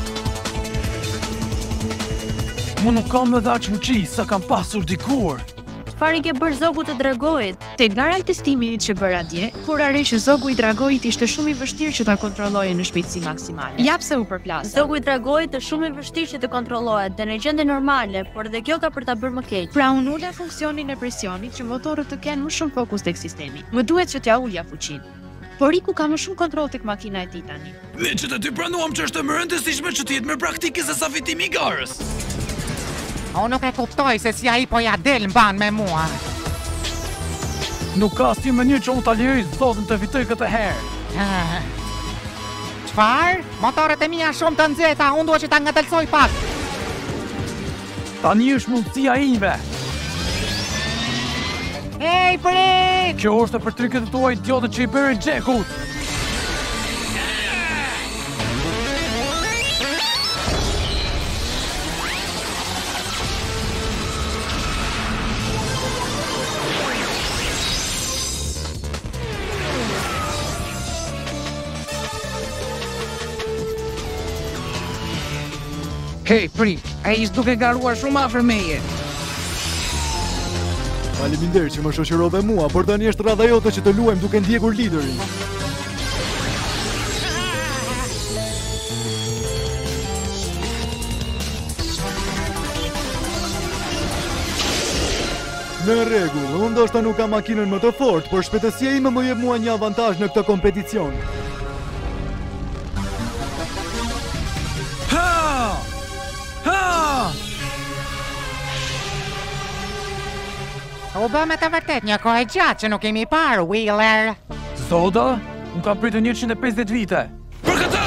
Mu nuk kam me dha fuqi sa kam pasur dikur. Çfarë i ke bërë zogu të dragojit? Te gara e testimit që bëra dje, kur arre që zogu i dragojit ishte shumë i vështirë që ta kontrollojë në shpejtësi maksimale. Jap se u përplas. Zogu i dragojit është shumë i vështirë që të kontrollohet dhe në gjendje normale, por dhe kjo ka për ta bërë më keq. Pra unë ula funksionin e presionit që motorët të kenë më shumë fokus tek sistemi. Më duhet që t'ja ulja fuqinë. Por Riku ka më shumë kontroll tek makina e tij tani. Dhe që të ty pranuam që është më rëndësishme që të jetë më praktike se sa fitimi i garës. Unë nuk e kuptoj se si ai po ja del mban me mua. Nuk ka asnjë mënyrë që unë ta lejoj Zotën të fitoj këtë herë. Çfarë? Motorët e mia shumë të nxehta, unë dua që ta ngatëlsoj pak. Tani është mundësia ime. Ej, prit! Kjo është për triket e tua idiotë që i bërin Jackut. Hej, prit, ai is duke garuar shumë afër meje. Faleminderit që më shoqërove mua, por tani është rradha jote që të luajmë duke ndjekur liderin. Në rregull, unë ndoshta nuk kam makinën më të fortë, por shpejtësia ime më jep mua një avantazh në këtë kompeticion. U bë me të vërtet një kohë gjatë që nuk kemi parë, Wheeler. Zoda, unë kam pritur njëqind e pesëdhjetë vite. Për këta!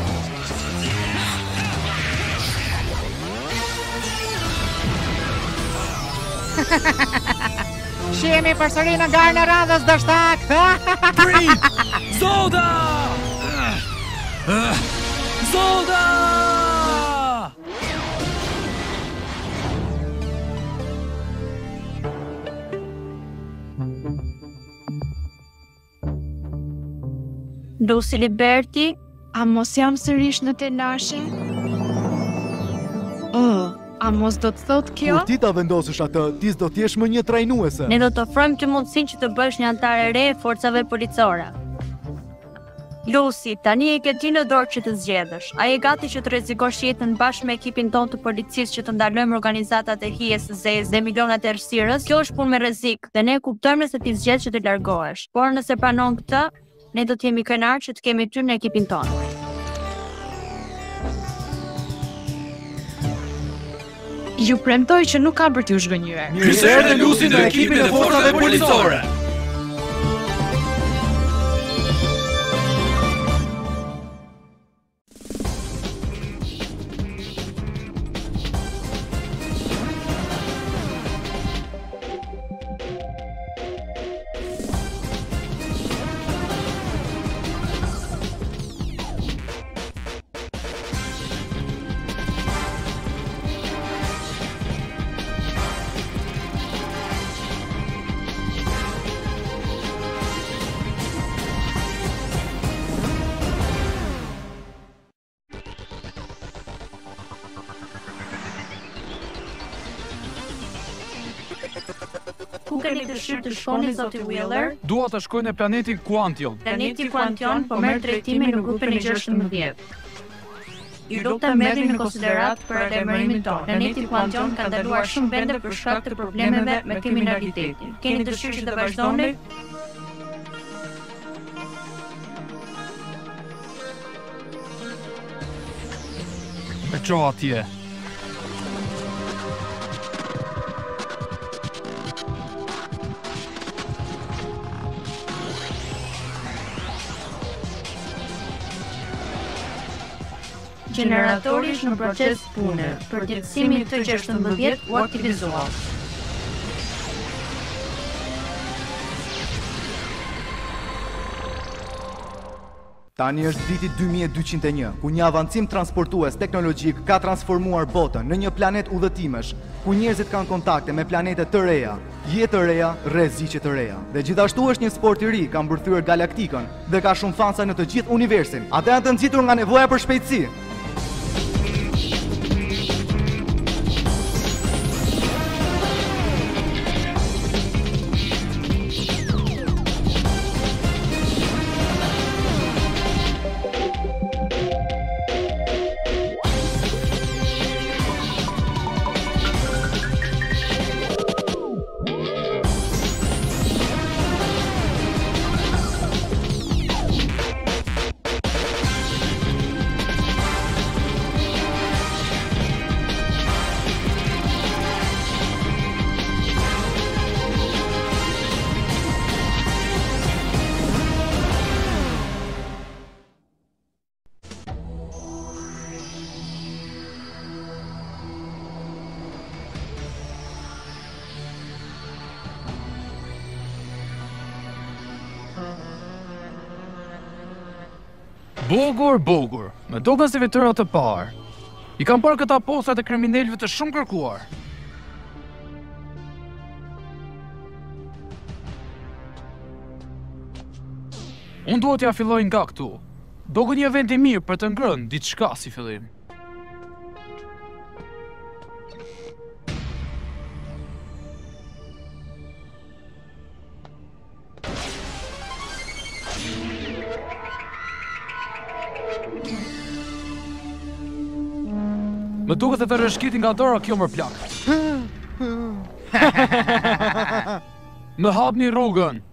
Shihemi përsëri në garën e radhës dashtak. Prit! Zoda! Zoda! Lucy Liberty, a mos jam sërish në telashe? Oh, a mos do të thot kjo? Kur ti ta vendosësh atë, ti s'do t'jesh më një trajnuese. Ne do të ofrojmë të mundësinë që të bësh një anëtar e re e forcave policore. Lucy, tani e ke ti në dorë që të zgjedhësh. A je gati që të rrezikosh jetën bashkë me ekipin ton të policisë që të ndalojmë organizatat e hijes së zezë dhe milionat e errësirës? Kjo është punë me rrezik dhe ne kuptojmë nëse ti zgjedh që të largohesh. Por nëse pranon këtë, ne do të jemi kënaqur që të kemi ty në ekipin tonë. Ju premtoj që nuk ka për t'ju zhgënjyer. Mirëserdhje Lucy në ekipin e forcave policore. Ku keni dëshirë të shkoni, zoti Wheeler? Dua të shkoj në planetin Quantion. Planeti Quantion po merr drejtimin në grupin e gjashtëmbëdhjetë. ju lutem merrni në konsiderat për lajmërimin tonë. Planeti Kuantion ka ndaluar shumë vende për shkak të problemeve me kriminalitetin. Keni dëshirë që të vazhdoni? Me qo atje. Generatori është në proces pune. Përgjegjësimi të gjashtëmbëdhjetë u aktivizua. Tani është viti dy mijë e dyqind e një, ku një avancim transportues teknologjik ka transformuar botën në një planet udhëtimesh, ku njerëzit kanë kontakte me planete të reja, jetë të reja, rreziqe të reja. Dhe gjithashtu është një sport i ri, ka mbërthyer galaktikën dhe ka shumë fansa në të gjithë universin. Ata janë të nxitur nga nevoja për shpejtësi. Bogur, bogur, me duken si veturat të parë. I kam parë këta postat e kriminalëve të shumë kërkuar. Unë duhet ja filloj nga këtu. Dogun një vend i mirë për të ngrënë diçka si fillim. Më duket se të rreshkiti nga dora kjo më plak. Më hapni rrugën.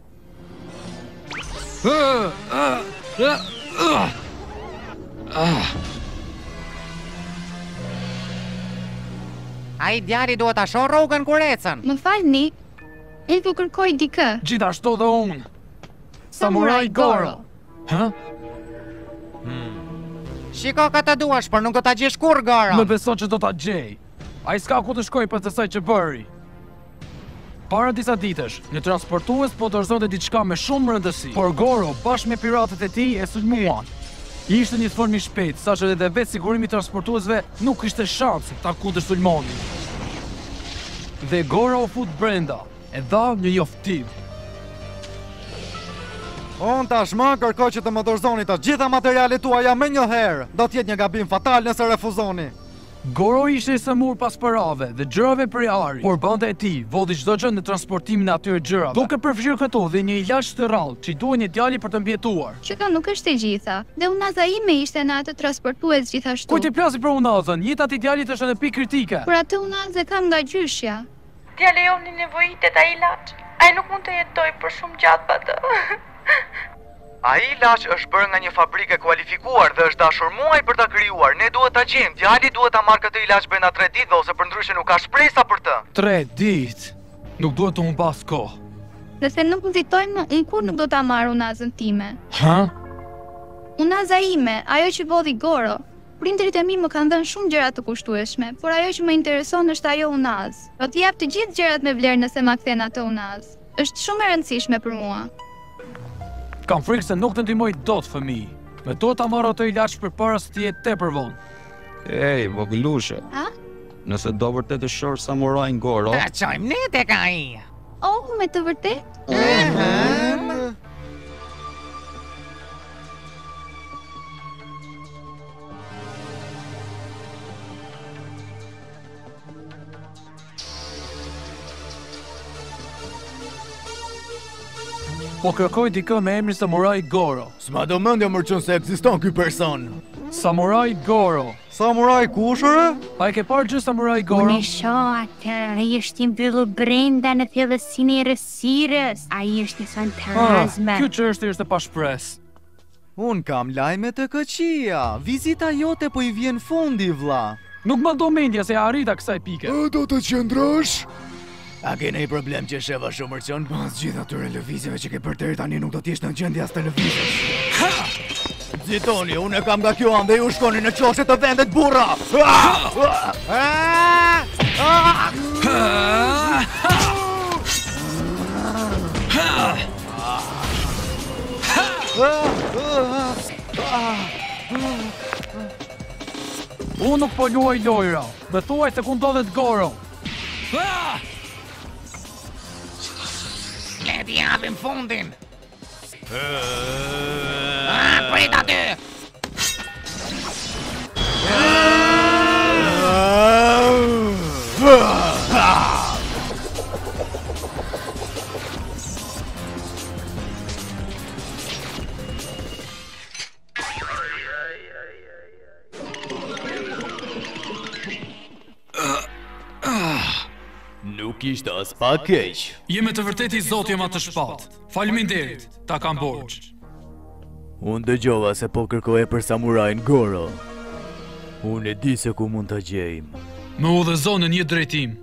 Ai djali duhet ta shoh rrugën kur ecën. Më falni, e ku kërkoj dikë. Gjithashtu dhe unë. Samurai Goro. Hë? Shiko ka të duash, për nuk do ta gjesh kur Goro. Më beson që do ta gjej. Ai s'ka ku të shkoj pas asaj që bëri. Para disa ditësh, një transportues po dorëzonte diçka me shumë rëndësi, por Goro bashkë me piratët e tij e sulmuan. Ishte një formë i shpejtë, saqë edhe vetë sigurimi i transportuesve nuk kishte shanse ta kundërsulmonin. Dhe Goro u fut brenda, e dha një njoftim. Unë tashmë kërkoj që të më dorëzoni të gjitha materialet tuaja me një herë. Do t'jetë një gabim fatal nëse refuzoni. Goro ishte i sëmur pas parave dhe gjërave prej ari, por banda e tij vodhi çdo gjë në transportimin e atyre gjërave. Duke përfshirë këto dhe një ilaç të rrallë që i duhet një djali për të mbijetuar. Që ka nuk është e gjitha, dhe unaza ime ishte në atë transportues gjithashtu. Kujt i plasi për unazën, jeta e djalit është edhe pikë kritike. Por atë unazë kam nga gjyshja. Djali joni nevojitet ai ilaç. Ai nuk mund të jetojë për shumë gjatë pa të. Ai ilaç është bërë nga një fabrikë e kualifikuar dhe është dashur muaj për ta krijuar. Ne duhet ta gjejmë. Djali duhet ta marrë këtë ilaç brenda tre ditëve ose përndryshe nuk ka shpresa për të. Tre ditë. Nuk duhet të humbas kohë. Nëse nuk nxitojmë, unë kur nuk do ta marr unazën time. Ha? Unaza ime, ajo që vodhi Goro. Prindërit e mi më kanë dhënë shumë gjëra të kushtueshme, por ajo që më intereson është ajo unazë. Do t'i jap të gjithë gjërat me vlerë nëse ma kthen atë unazë. Është shumë e rëndësishme për mua. Kam frikë se nuk të ndihmoj dot fëmijë. Me to ta marrë ato ilaç përpara se të jetë tepër vonë. Ej, vogëlushe. A? Nëse do vërtet të shohësh Samurai Goro. Ta çojmë ne tek ai. Oh, me të vërtet? Po kërkoj dikë me emrin Samurai Goro. S'ma do mendja mërçën se ekziston ky person. Samurai Goro. Samurai kushëre? A e ke parë gjë Samurai Goro? Unë e shoh atë, ai është i mbyllur brenda në thellësinë e errësirës. Ai është i fantasme. Kjo çështje është e pashpresë. Un kam lajme të këqija. Vizita jote po i vjen fundi, vlla. Nuk më do mendja se arrita kësaj pike. A do të qëndrosh? A ke ndonjë problem që sheva shumë mërcion? Pas gjithë atyre lëvizjeve që ke bërë deri tani nuk do të jesh në gjendje as të lëvizësh. Zitoni, unë e kam nga kjo ande ju shkoni në qoshe të vendet burra! Unë nuk po luaj lojra, dhe thuaj se ku ndodhet Goro. Le t'i japim fundin. Prit aty! Nuk ishte as pak keq. Jeme të vërteti zot jema të shpat. Faleminderit, ta kam borxh. Unë dëgjova se po kërkoje për samurajin Goro. Unë e di se ku mund të gjejmë. Më udhëzon në një drejtim.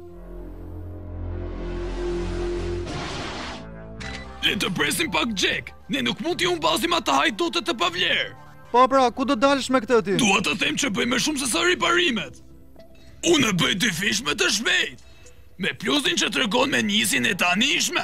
Le të presim pak Jack. Ne nuk mund t'i humbasim atë hajdutet të pavlerë. Po pra, ku do dalësh me këtë ti? Dua të them që bëj më shumë se sa riparimet. Unë bëj dy fishme të shpejt. Me plusin që tregon me nisin e tanishme.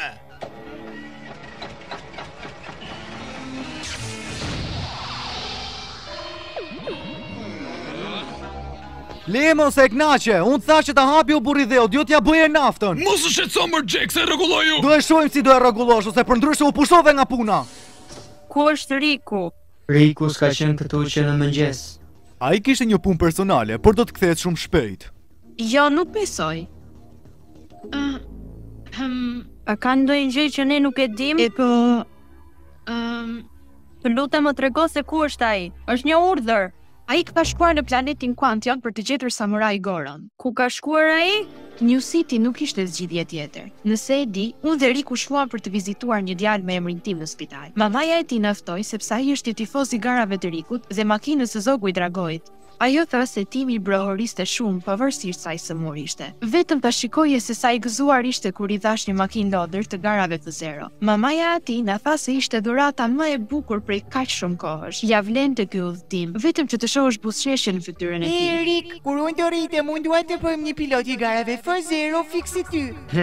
Lemo se knaqe, unë tha që ta hapi u burri dheu, jo t'ja bëje naftën. Mos u shqetëso më Jack, se rregulloj ju. Do e shohim si do e rregullosh, ose për ndryshe u pushove nga puna. Ku është Riku? Riku s'ka qenë këtu që në mëngjes. Ai kishte një punë personale, por do të kthehet shumë shpejt. Jo, nuk besoj. Uh, um, a ka ndonjë gjë që ne nuk e dim? E po... Um, të lutem më trego se ku është ai. Është një urdhër. Ai ka shkuar në planetin Quantion për të gjetur Samurai Goron. Ku ka shkuar ai? New City nuk ishte zgjidhje tjetër. Nëse e di, unë dhe Riku shkuam për të vizituar një djalë me emrin tim në spital. Mamaja e tij na ftoi sepse ai është i tifoz i garave të Rikut dhe makinës së zogu i dragojit. Ajo tha se timi brohoriste shumë pavarësisht sa i sëmur ishte. Vetëm ta shikoje se sa i gëzuar ishte kur i dhash një makinë lodër të garave të zero. Mamaja e tij na tha se ishte dhurata më e bukur prej kaq shumë kohësh. Ja vlen të ky udhëtim, vetëm që të shohësh buzëqeshjen në fytyrën e tij. Erik, kur unë të rritem, unë duaj të bëjmë një pilot i garave F zero fiksi ty.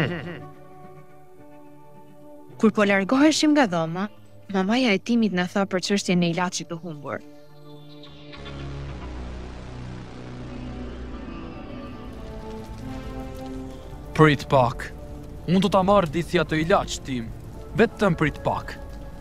Kur po largoheshim nga dhoma, mamaja e timit na tha për çështjen e ilaçit të humbur. Prit pak. Unë do ta marr disi atë ilaç tim. Vetëm prit pak.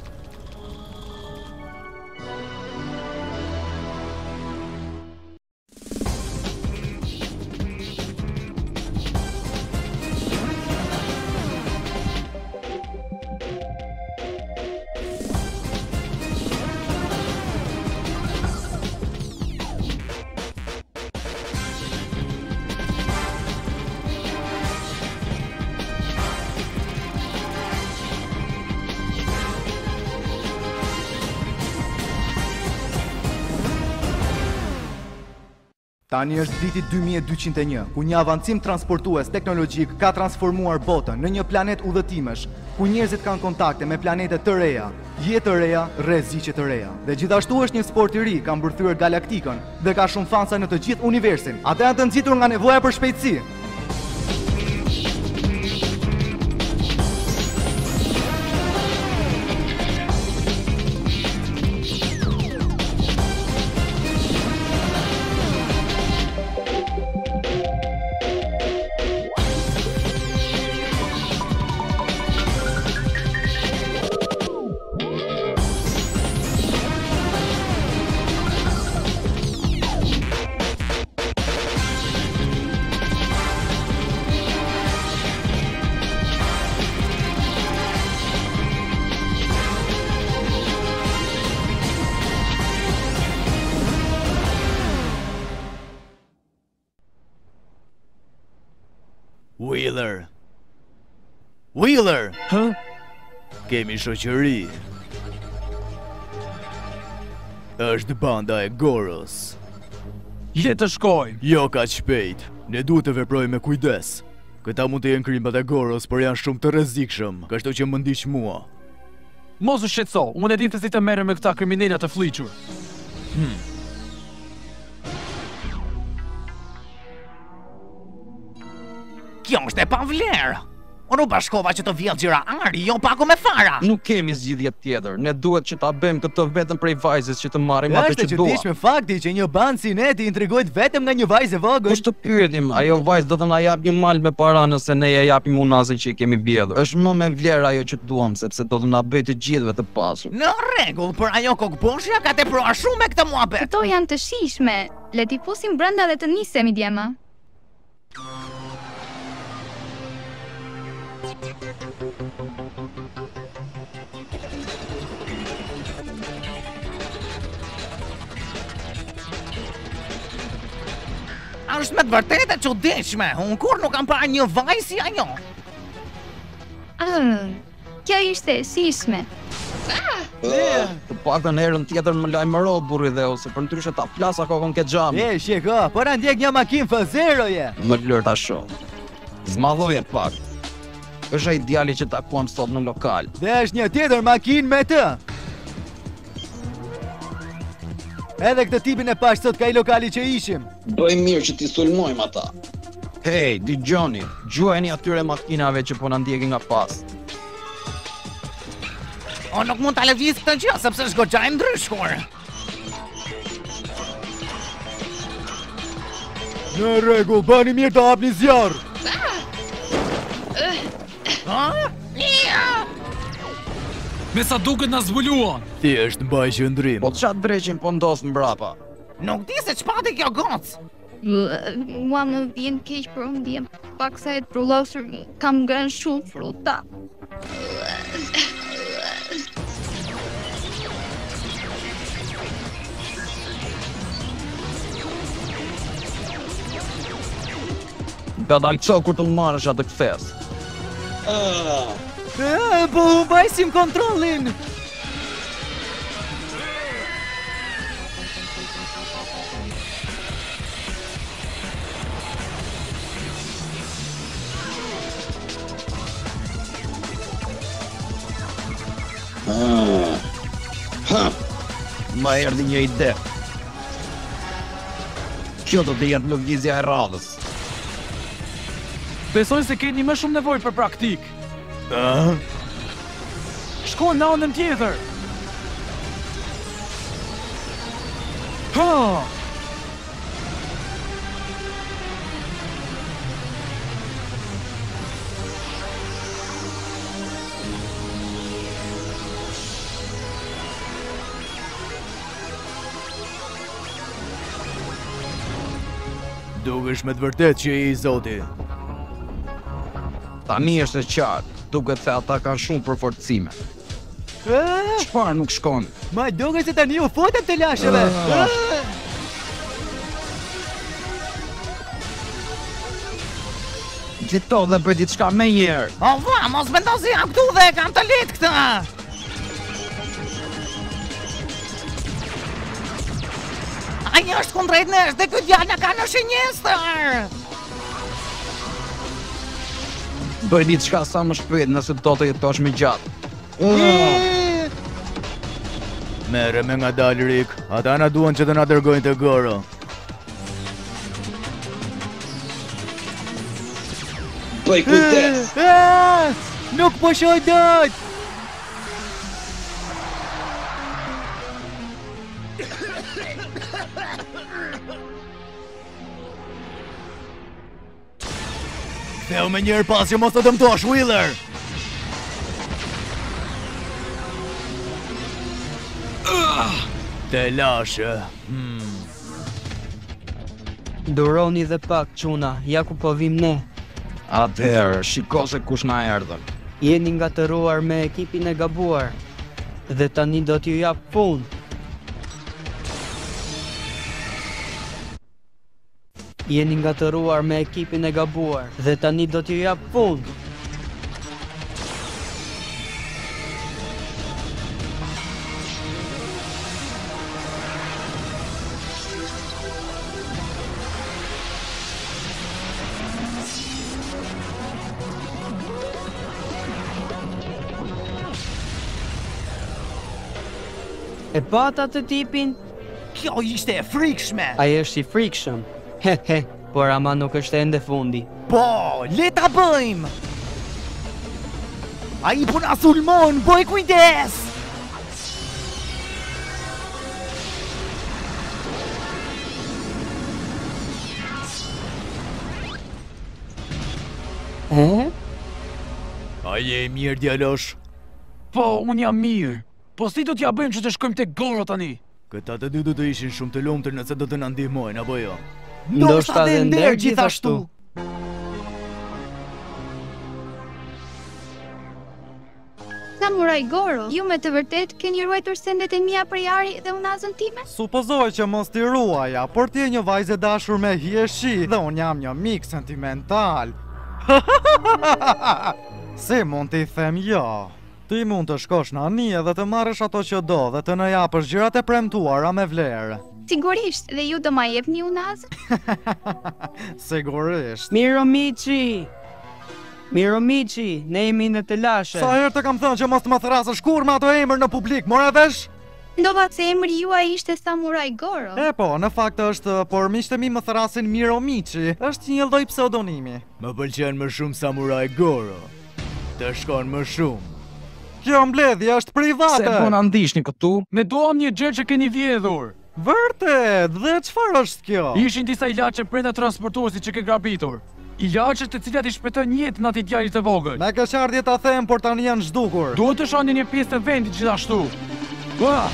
Tani është viti dy mijë e dyqind e një, ku një avancim transportues teknologjik ka transformuar botën në një planet udhëtimesh, ku njerëzit kanë kontakte me planete të reja, jetë të reja, rreziqe të reja. Dhe gjithashtu është një sport i ri, ka mbërthyer galaktikën dhe ka shumë fansa në të gjithë universin. Ata janë të nxitur nga nevoja për shpejtësi. Wheeler. Wheeler. Hë? Kemi shoqëri. Është banda e Goros. Le të shkojmë. Jo ka shpejt. Ne duhet të veprojmë me kujdes. Këta mund të jenë krimbat e Goros, por janë shumë të rrezikshëm, kështu që më ndiq mua. Mos u shqetëso, unë e di të si të merrem me këta kriminalet të fliqur. Hmm. Kjo është e pavlerë. Unë u bashkova që të vjellë gjëra ari, jo paku me fara. Nuk kemi zgjidhje tjetër. Ne duhet që ta bëjmë këtë vetëm prej vajzës që të marrim atë që dua. Është e fakti që një band si ne ti intrigojt vetëm nga një vajzë e vogël. Kush të pyetim, ajo vajzë do të na jap një mal me para nëse ne ja japim unazën që i kemi vjedhur. Është më me vlerë ajo që duam, sepse do të na bëjë të gjithëve të pasur. Në rregull, por ajo kokboshja ka tepruar shumë me këtë muhabet. Këto janë të shishme. Le t'i fusim brenda dhe të nisemi djema. Është me të vërtetë e çuditshme. Unë kur nuk kam parë një vajzë si ajo. Ah, kjo ishte e shishme. Të paktën herën tjetër më lajmëro burri dhe ose për ndryshe ta flas akon ke xham. E, shiko, po na ndjek një makinë F zero je. Më lër ta shoh. Zmadhoje pak. Është ai djali që takuam sot në lokal. Dhe është një tjetër makinë me të. Edhe këtë tipin e pash sot ka i lokali që ishim. Bëj mirë që t'i sulmojmë ata. Hey, dëgjoni, gjuajeni atyre makinave që po na ndjekin nga pas. O nuk mund ta lëviz këtë gjë sepse është goxha e ndryshkuar. Në rregull, bani mirë të hapni zjarr. Ha? Me sa duket na zbuluan. Thjesht mbaj qëndrim. Po çat dreqin po ndos mbrapa. Nuk di se ç'pati kjo gocë. Mua më vjen keq për unë ndjem pak sa e trullosur, kam ngrënë shumë fruta. Da dalco kur të marrësh atë kthes. E, po mbajsim kontrollin. Ha. Ma erdhi një ide. Kjo do të jetë lëvizja e radhës. Besoj se keni më shumë nevojë për praktik. Ah? Shkojmë në anën tjetër. Ha! Dukesh me të vërtet që i zoti. Tani është e qartë, duket se ata kanë shumë përforcime. Çfarë nuk shkon? Ma duket se tani u futëm të lashëve. Gjithto dhe bëj diçka më njëherë. O va, mos mendo se jam këtu dhe kam të litë këtë. Ai është kundrejt nesh dhe ky djalë na ka në shënjestër. Bëj diçka sa më shpejt nëse do të jetosh më gjatë. Merre me ngadalë Rik, ata na duan që të na dërgojnë te Goro. Bëj kujdes. Nuk po shoj dot. Theu me njërë pas që mos të dëmtosh, Wheeler! Te lashe. Hmm. Duroni dhe pak, çuna, ja ku po vim ne. Atëherë, shiko se kush na erdhën. Jeni ngatëruar me ekipin e gabuar. Dhe tani do t'ju jap punë. Jeni ngatëruar me ekipin e gabuar dhe tani do t'ju jap fund. E pata të tipin? Kjo ishte e frikshme! Ai është i frikshëm. He he, por ama nuk është ende fundi. Po, le ta bëjmë! Ai po na sulmon, bëj kujdes! E? A je i mirë djalosh? Po, unë jam mirë. Po si do t'ja bëjmë që të shkojmë te Goro tani? Këta të dy do të ishin shumë të lumtur nëse do të na ndihmojnë apo jo. Ndoshta dhe nder gjithashtu. Samurai Goro, ju me të vërtet keni ruajtur sendet e mia prej Ari dhe unazën time? Supozoj që mos t'i ruaja, por ti je një vajzë e dashur me hieshi dhe unë jam një mik sentimental. Si mund t'i them jo? Ti mund të shkosh në anije dhe të marrësh ato që do dhe të në japësh gjërat e premtuara me vlerë. Sigurisht, dhe ju do ma jepni unazën? Sigurisht. Miromichi! Miromichi, ne jemi në të lashe. Sa herë të kam thënë që mos të më thrasësh kur me ato emër në publik, more vesh? Ndova se emri juaj ishte Samurai Goro. E po, në fakt është, por miqtë mi më thrasin Miromichi, është një lloj pseudonimi. Më pëlqen më shumë Samurai Goro. Të shkon më shumë. Kjo mbledhje është private. Se po na ndishni këtu? Ne duam një gjë që keni vjedhur. Vërtet, dhe çfarë është kjo? Ishin disa ilaçe brenda transportuesit që ke grabitur. Ilaçe të cilat i shpëtojnë jetën atij djalit të vogël. Me keqardhje ta them, por tani janë zhdukur. Duhet të shohni një pjesë të vendit gjithashtu. Ua!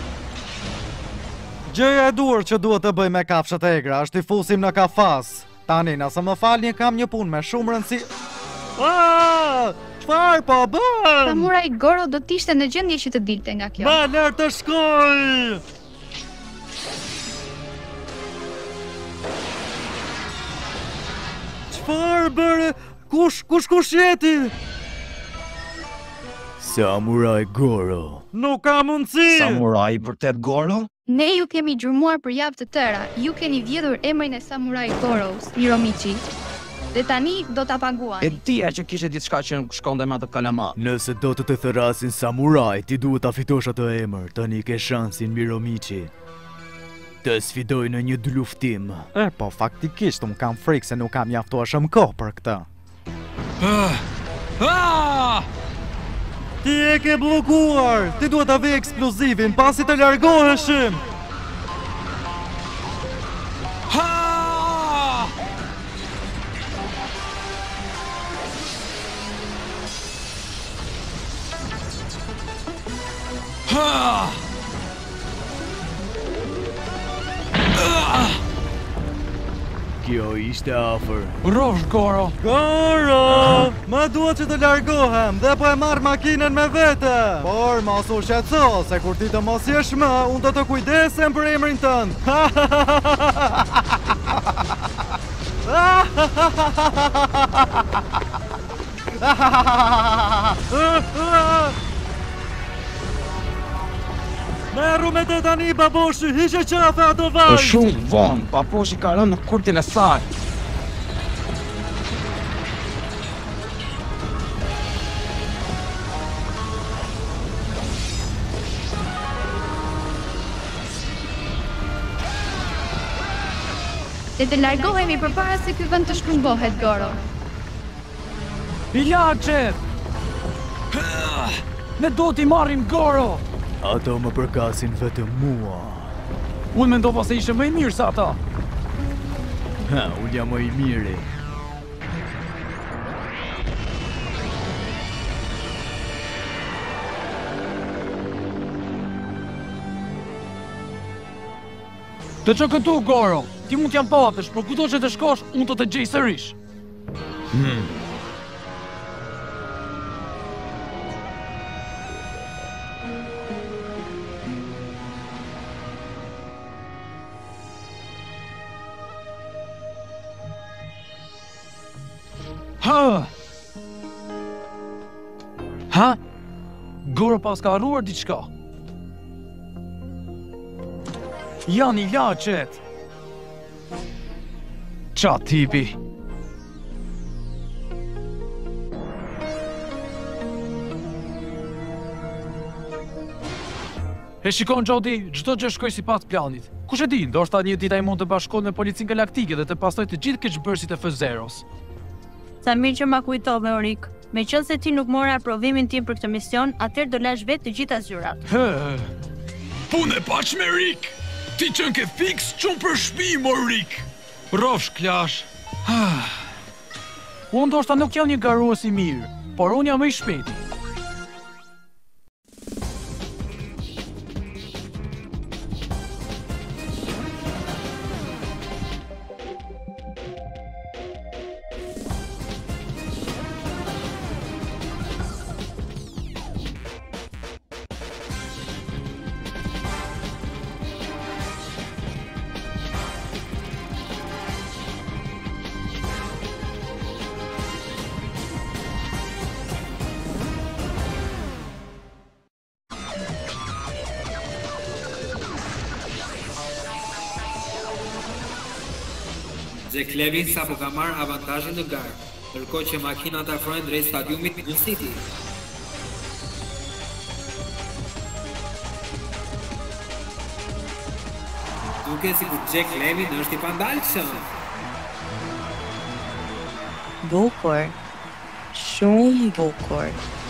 Gjëja e duhur që duhet të bëj me kafshët e egra është i fusim në kafas. Tani, nëse më falni, kam një punë me shumë rëndësi. Ah! Çfarë po bën? Samurai Goro do t'ishte në gjendje që të dilte nga kjo. Ma lart të shkoj! Çfarë bëre? Kush, kush kush jeti? Samurai Goro. Nuk ka mundësi! Samurai vërtet Goro? Ne ju kemi gjurmuar për javë të tëra. Ju keni vjedhur emrin e Samurai Goros, Miromichi. Dhe tani do ta paguani. E dija që kishte diçka që shkonte me atë kalama. Nëse do të të thërasin samurai, ti duhet ta fitosh atë emër. Tani ke shansin Miromichi. Të sfidoj në një luftim. E po, faktikisht unë kam frikë se nuk kam mjaftueshëm kohë për këtë. Ah! Ah! Ti e ke blokuar. Ti duhet ta vë eksplozivin pasi të largoheshim. Ha! Ha! Kjo ishte afër. Rosh Goro. Goro! Më duhet që të largohem dhe po e marr makinën me vete. Por mos u shqetëso, se kur ti të mos jesh më, unë do të kujdesem për emrin tënd. Merru me të tani, baboshi, hiqe qafe ato vajzë! Është shumë vonë, baboshi ka rënë në kurtin e saj. Dhe të largohemi përpara se ky vend të shkëmbohet, Goro. Ilaçet! Ne do t'i marrim Goro! Ato më përkasin vetëm mua. Unë mendova se ishe më i mirë se ata. Ha, unë jam më i miri. Të që këtu, Goro, ti mund t'jam patësh, por kudo që të shkosh, unë të të gjej sërish. Hmm. Ha! Ha? Goro pas ka arruar diçka. Janë ilaçet. Qa tipi? E shikon Jody, çdo gjë shkoj sipas planit. Kush e di, ndoshta një ditë ai mund të bashkohet me Policinë Galaktike dhe të pasojë të gjithë keqbërësit e F zero-s. Sa mirë që ma kujtove, Orik. Me qënë se ti nuk mora aprovimin tim për këtë mision, atëherë do lash vetë të gjitha zgjurat. Punë e paqme, Rik! Ti qënë ke fix qënë për shpim, o Rik! Rofsh, Klash. Unë ndoshta nuk jam një garues i mirë, por unë jam më i shpejti. Jack Levin sapo ka marrë avantazhin në garë, ndërkohë që makinat afrohen drejt stadiumit në City. Duke si kur Jack Levin është i pandalshëm. Bukur. Shumë bukur.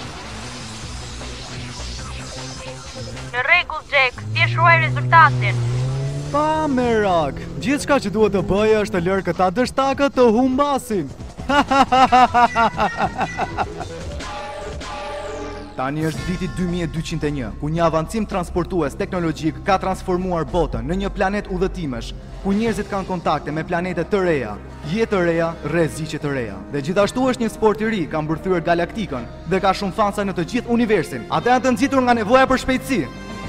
Në rregull, Jack, ti e shruaj rezultatin. Pa merak, gjithë shka që duhet të bëje është të lërë këta dështakët të humbasin. Tani është viti dy mijë e dyqind e një, ku një avancim transportues teknologjik ka transformuar botën në një planet udhëtimesh, ku njerëzit kanë kontakte me planete të reja, jetë të reja, rreziqe të reja. Dhe gjithashtu është një sport i ri, ka mbërthyer galaktikën dhe ka shumë fansa në të gjithë universin. Ata janë të nxitur nga nevoja për shpejtësi.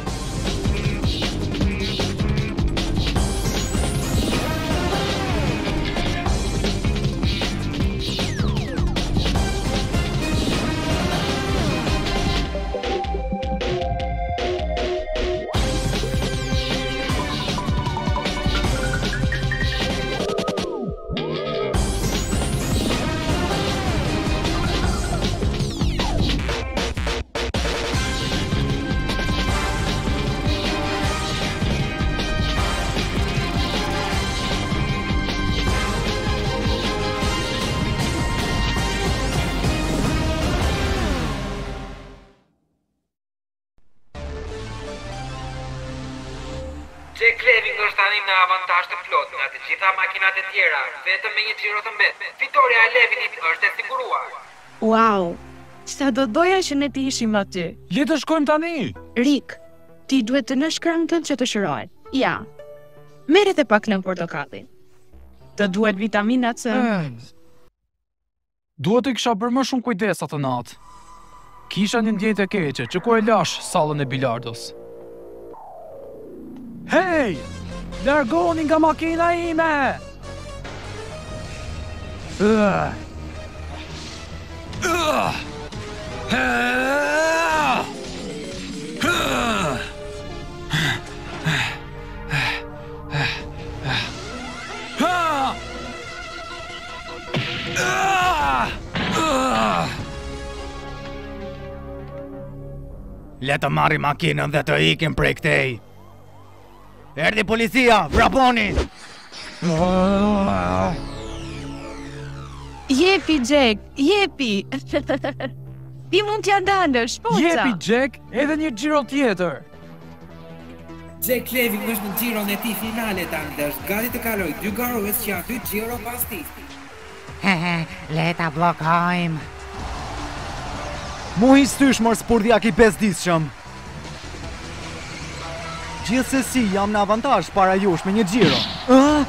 Jack Levin është tani në avantazh të plot nga të gjitha makinat e tjera, vetëm me një xhiro të mbet. Fitoria e Levinit është e siguruar. Wow, sa do doja që ne të ishim aty. Le të shkojmë tani. Rik, ti duhet të nësh krankën që të shërohet. Ja, merret e pak lëng portokalli. Të duhet vitamina C. Duhet të kisha bërë më shumë kujdes atë natë. Kisha një ndjenjë të keqe që ku e lash sallën e bilardos. Hej! Largoni nga makina ime! Uh. Uh. Uh. Uh. Le të marri makinën dhe të ikim prej këtej. Erdhi policia, vraponi! Jepi, Jack, jepi! Ti mund t'ja dalësh, poca! Jepi, Jack, edhe një xhiro tjetër! Jack Levin është në xhiron e tij finale tani dhe është gati të kalojë dy garues që janë dy xhiro pas tij. Hehe, le ta bllokojmë. Mu histysh mor spurdhjak i bezdisshëm. Gjithsesi jam në avantazh para jush me një xhiro. Ah!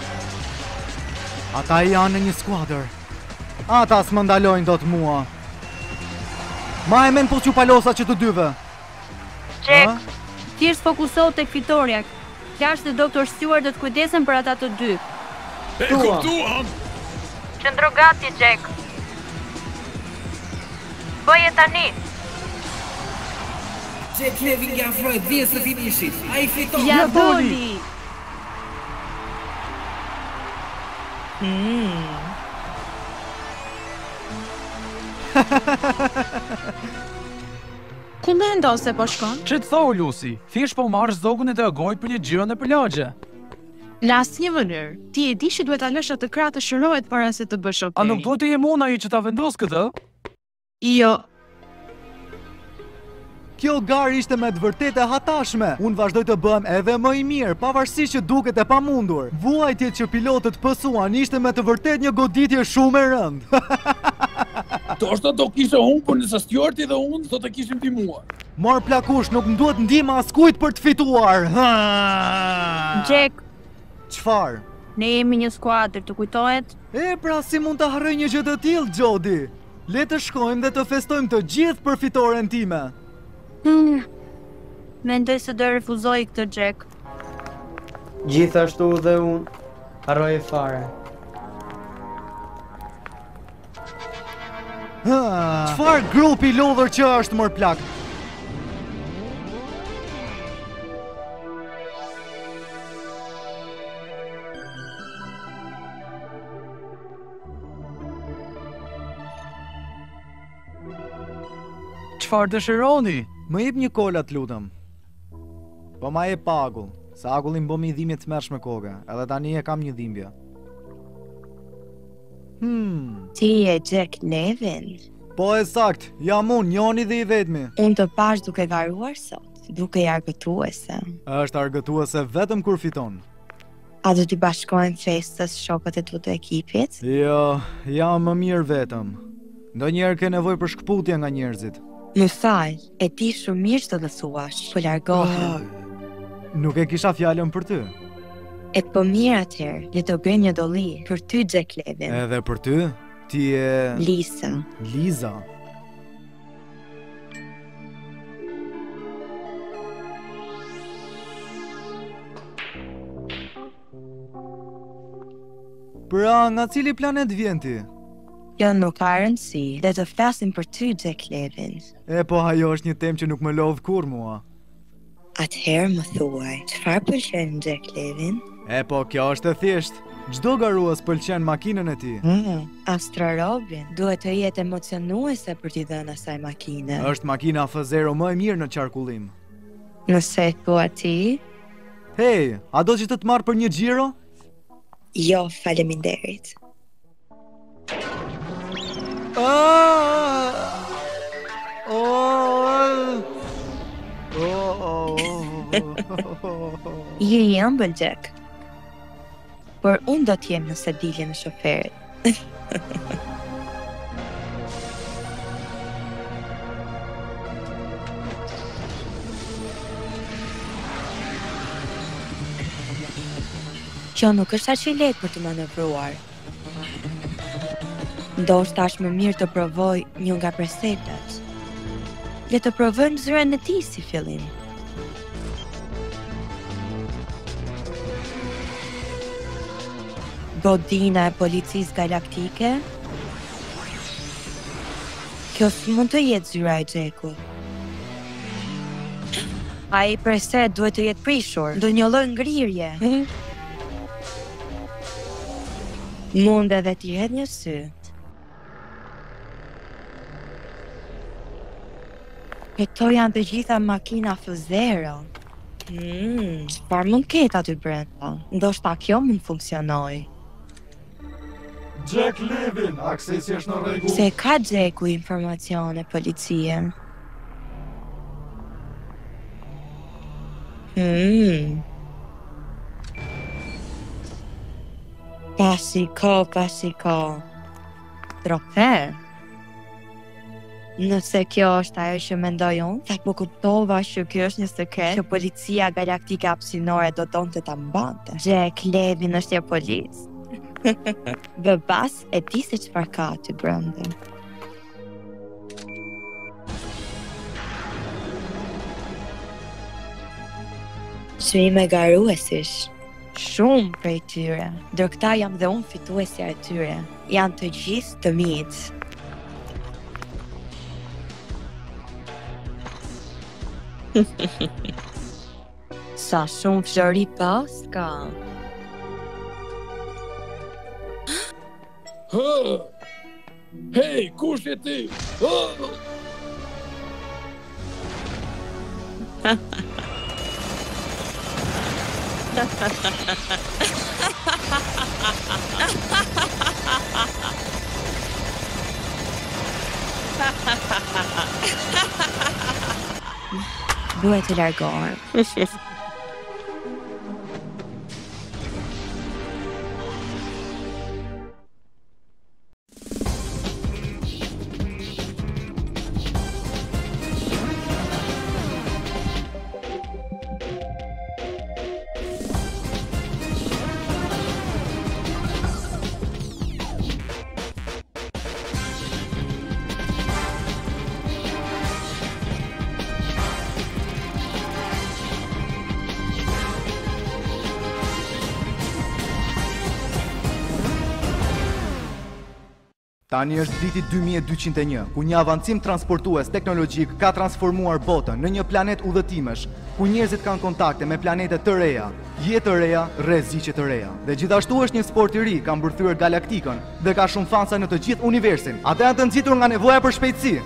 Ata janë në një skuadër. Ata s'më ndalojnë dot mua. Ma e men po që palosa që të dyve. Jack, ti është fokusohu tek Fitoria. Klash dhe doktor Stewart do të kujdesen për ata të dy. E kuptuam. Qëndro gati, Jack. Bëje tani. Jack Levin nga afrohet vjes të finishit. Ai fiton. Ja doli. Hmm. Ku mendon se po shkon? Që të thou, Lucy? Thjesht po marrë zogun e të agojt për një gjyrën e për lagje. Në asnjë mënyrë. Ti e di që duhet ta lësh atë krah të shërohet para se të bësh operi. A nuk duhet të jem unë ai që ta vendos këtë? Jo. Kjo garë ishte me të vërtetë e hatashme. Unë vazhdoj të bëhem edhe më i mirë, pavarësisht që duket e pamundur. Vuajtjet që pilotët pësuan ishte me të vërtetë një goditje shumë e rëndë. To është do kishe humbur nëse Stuarti dhe unë do të kishim ndihmuar. Marr plakush, nuk më duhet ndihma askujt për të fituar. Jack, çfarë? ne jemi një skuadër, të kujtohet? E, pra si mund të harroj një gjë të tillë, Jody? Le të shkojmë dhe të festojmë të gjithë për fitoren time. Hmm. Mendoj se do refuzoj këtë, Jack. Gjithashtu dhe unë, harroj fare. Çfarë grupi lodhër që është mër plak? Çfarë dëshironi? Më jep një kolat, lutem. Po ma jep pagull, se agullin bo mi dhimbje të mërshme koke, edhe tani e kam një dhimbje. Hmm. Ti e Jack Levin? Po e sakt, jam unë, njoni dhe i vetmi. Unë të pash duke garuar sot, duke i argëtuese. Është argëtuese vetëm kur fiton. A do t'i bashkojmë festës shokët e tu të ekipit? Jo, jam më mirë vetëm. Ndonjëherë ke nevojë për shkputje nga njerëzit. Më fal, e ti shumë mirë që të thuash, po largohem. Nuk e kisha fjalën për ty. E po mirë atëherë, le të bëjmë një dolli për ty, Jack Levin. Edhe për ty? Ti e... Lisa. Liza. Pra, nga cili planet vjen ti? Jo, nuk ka rëndësi, le të flasim për ty, Jack Levin. E po, ajo është një temë që nuk më lodh kur mua. Atëherë më thuaj, çfarë pëlqen Jack Levin? E po, kjo është e thjeshtë. Çdo garues pëlqen makinën e tij. Mm, Astro Robin duhet të jetë emocionuese për t'i dhënë asaj makine. Është makina F zero më e mirë në qarkullim. Nëse e thua ti? Hey, a do që të të marrë për një xhiro? Jo, faleminderit. Ah! Oh! Oh! Je i ëmbël, Jack. Por unë do t'jem nëse dilje në shoferit. Kjo nuk është aq i lehtë për të manevruar. Ndoshta është më mirë të provoj një nga presetat. Le të provojmë zyrën e tij si fillim. Godina e policisë galaktike? Kjo s'mund të jetë zyra e Jackut. Ai preset duhet të jetë prishur, ndonjë lloj ngrirje. Mund edhe t'i hedh një sy. Këto janë të gjitha makina F zero. Hmm, çfarë mund ketë aty brenda? Ndoshta kjo mund funksionoj. Jack Levin, aksesi është në rregull. Se ka Jacku informacione policie. Hmm. Pasi ko, pasi ko. Trofe. Nëse kjo është ajo që mendoj unë, sa po kuptova që kjo është një sekret që policia galaktike hapësinore do donte ta mbante. Jack Levin është e policë. Bebas e di se çfarë ka aty brenda. Çmime garuesish. Shumë prej tyre. Ndër këta jam dhe unë fituesja e tyre. Janë të gjithë të mitë. Sa shumë flori pas ka. Hej, kush je ti? Duhet të largohem. Tani është viti dy mijë e dyqind e një, ku një avancim transportues teknologjik ka transformuar botën në një planet udhëtimesh, ku njerëzit kanë kontakte me planete të reja, jetë të reja, rreziqe të reja. Dhe gjithashtu është një sport i ri, ka mbërthyer galaktikën dhe ka shumë fansa në të gjithë universin. Ata janë të nxitur nga nevoja për shpejtësi.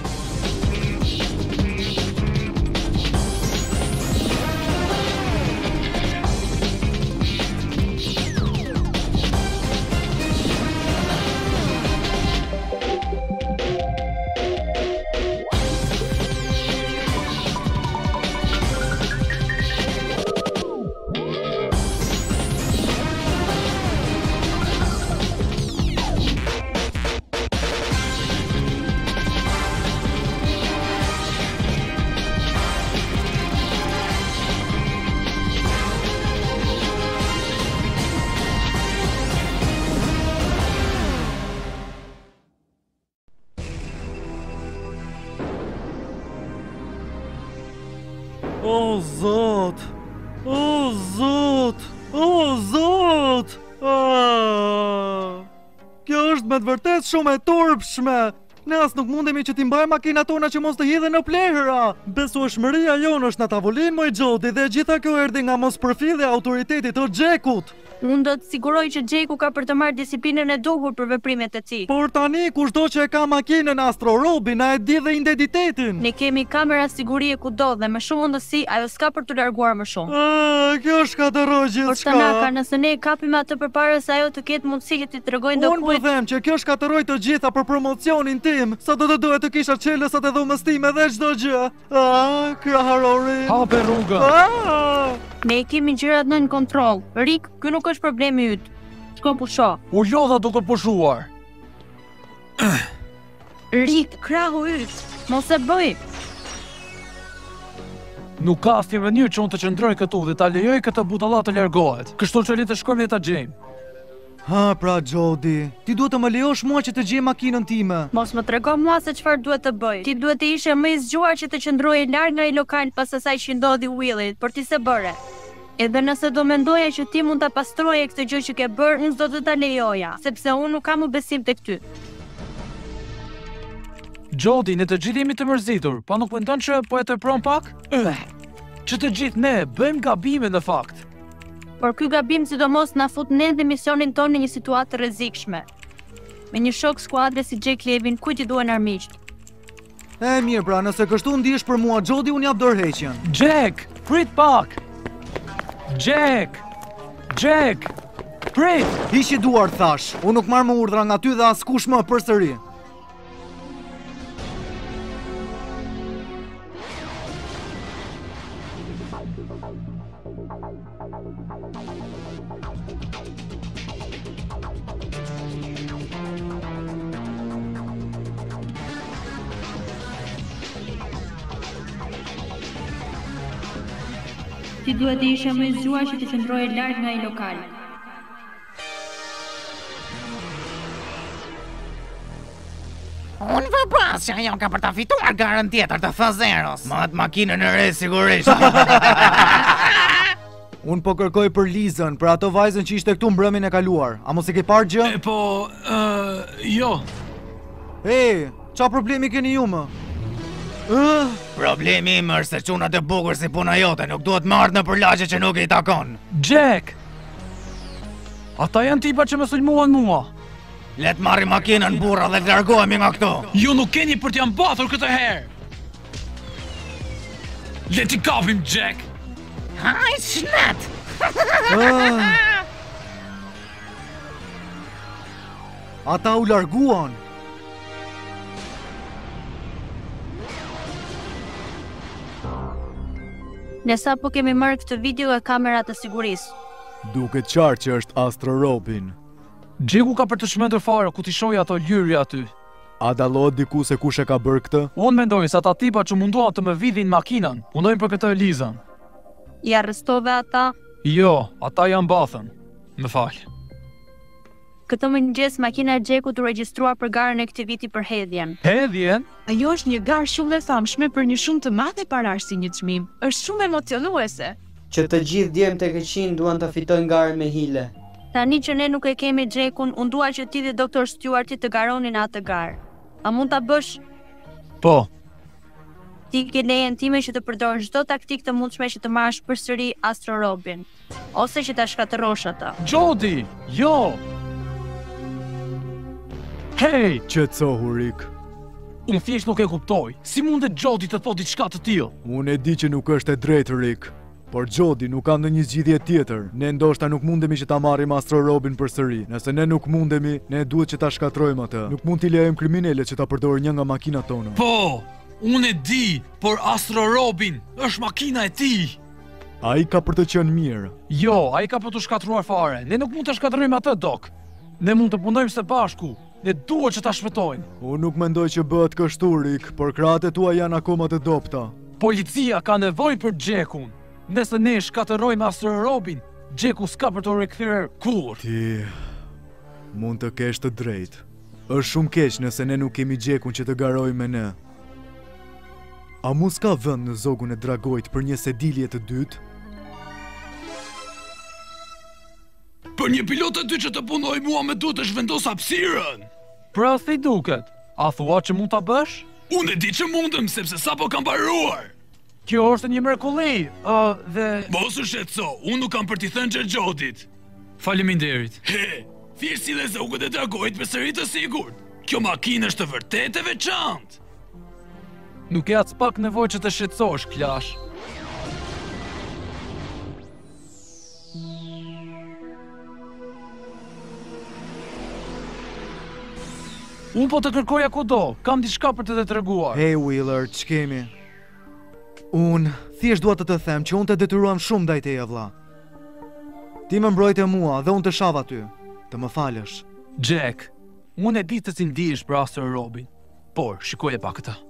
O Zot! O Zot! O Zot! Ah! Kjo është me të vërtet shumë e turpshme. Ne as nuk mundemi që t'i mbajmë makinat tona që mos të hidhen në plehra. Besueshmëria jonë është në tavolinë, moj Jody, dhe gjitha kjo erdhi nga mospërfillja e autoritetit të Jackut. Unë do të siguroj që Jacku ka për të marrë disiplinën e duhur për veprimet e tij. Por tani kushdo që e ka makinën Astro Robi na e di dhe identitetin. Ne kemi kamera sigurie kudo dhe me shumë mundësi ajo s'ka për të larguar më shumë. Ah, kjo shkatërroi gjithçka. Por Tanaka, nëse ne kapim atë përpara se ajo të ketë mundësi që t'i tregojë ndonjë. Unë po them që kjo shkatërroi të gjitha për promocionin tim. Sa do të duhet të kisha çelësat e dhomës time dhe çdo gjë. Ah, kraharori. Hape rruga. Ah! Ne kemi gjërat nën kontroll. Rik, ky nuk është problemi yt. Shko pusho. U lodha duke pushuar. Rik, krahu yt. Mos e bëj. Nuk ka asnjë mënyrë që unë të qëndroj këtu dhe ta lejoj këtë budalla të largohet. Kështu që le të shkojmë dhe ta gjejmë. Ha, pra Jody, ti duhet të më lejosh mua që të gjej makinën time. Mos më trego mua se çfarë duhet të bëj. Ti duhet të ishe më i zgjuar që të qëndroje larg nga ai lokal pas asaj që ndodhi Willit, por ti se bëre. Edhe nëse do mendoja që ti mund ta pastroje këtë gjë që ke bërë, unë s'do të ta lejoja, sepse unë nuk kam më besim tek ty. Jody, ne të gjithë jemi të mërzitur, pa nuk mendon që po e tepron pak? Që të gjithë ne bëjmë gabime në fakt. Por ky gabim sidomos na fut ne dhe misionin tonë në një situatë të rrezikshme. Me një shok skuadre si Jack Levin, kujt i duhen armiqt? E mirë, pra, nëse kështu ndihesh për mua Jody, unë jap dorëheqjen. Jack, prit pak. Jack! Jack! Prit! Hiqi duart thash. Unë nuk marr më urdhra nga ty dhe askush më përsëri. Ti duhet të ishe më i zgjuar që të qëndroje larg nga ai lokal. Unë vëbras që ajo ka për ta fituar garën tjetër të Fazeros. Ma atë makinën e re sigurisht. Unë po kërkoj për Lizën, për ato vajzën që ishte këtu mbrëmjen e kaluar. A mos e ke parë gjë? E po, uh, jo. E, qa problemi keni ju më? Problemi im është se çunat e bukur si puna jote nuk duhet marrë në përlaqe që nuk i takon. Jack! Ata janë tipa që më sulmuan mua. Let marri makinën burra dhe të largohemi nga këto. Ju nuk keni për t'ja mbathur këtë herë. Le t'i kapim, Jack. Haj, shnat! Ata u larguan. Ne sapo kemi marrë këtë video e kamerat të sigurisë. Duket qartë që është Astro Robin. Gjeku ka për të shmendur fare ku t'i shohi ato lyri aty. A dallohet diku se kush e ka bërë këtë? Unë mendoj se ata tipa që munduan të më vidhin makinën, punojnë për këtë Elizën. I arrestove ata? Jo, ata janë mbathën. Më fal. Këtë mëngjes makina e Gjekut u regjistruar për garën e këtij viti për hedhjen. Hedhjen? Ajo është një garë shumë e famshme për një shumë të madhe parash si një çmim. Është shumë emocionuese. Që të gjithë djemtë e këqin duan të fitojnë garën me hile. Tani që ne nuk e kemi Gjekun, unë dua që ti dhe doktor Stuarti të garonin atë garë. A mund ta bësh? Po. Ti ke lejen time që të përdorësh çdo taktikë të mundshme që të marrësh përsëri Astro Robin, ose që ta shkatërrosh ata. Jody, jo. Hey, qetësohu Rick. Unë thjesht nuk e kuptoj. Si mundet Jody të thotë diçka të tillë? Unë e di që nuk është e drejtë, Rick. Por Jody nuk ka ndonjë zgjidhje tjetër. Ne ndoshta nuk mundemi që ta marrim Astro Robin përsëri. Nëse ne nuk mundemi, ne duhet që ta shkatrojmë atë. Nuk mund t'i lejojmë kriminalët që ta përdorin një nga makinat tona. Po, unë e di, por Astro Robin është makina e tij. Ai ka për të qenë mirë. Jo, ai ka për të shkatruar fare. Ne nuk mund të shkatrojmë atë, Dok. Ne mund të punojmë së bashku. Ne duhet që ta shpëtojmë. Unë nuk mendoj që bëhet kështu, Rick, por krahët e tua janë akoma të dobta. Policia ka nevojë për Gjekun. Nëse ne shkatërrojmë Astro Robin, Gjeku s'ka për të rikthyer kur. Ti mund të kesh të drejtë. Është shumë keq nëse ne nuk kemi Gjekun që të garojmë me ne. A mu s'ka vend në zogun e dragojt për një sedilje të dytë? Për një pilot të dy që të punoj mua me duhet të shvendos hapësirën. Pra si duket? A thua që mund ta bësh? Unë e di që mundem sepse sapo kam mbaruar. Kjo është një mrekulli, uh, dhe... Mos u shqetëso, unë nuk kam për t'i thënë që Jodit. Faleminderit. He, thjesht si dhe zogut e dragojt me sëri të sigurt. Kjo makinë është të vërtet e veçantë. Nuk e atë pak nevojë që të shqetësosh, Klash. Unë po të kërkoja kudo, kam diçka për të të treguar. Hey Wheeler, ç'kemi? Unë thjesht dua të të them që unë të detyruam shumë ndaj teje, vlla. Ti më mbrojtë mua dhe unë të shava ty. Të më falësh. Jack, unë e di të si ndihesh për Astro Robin, por shikoje pak këtë.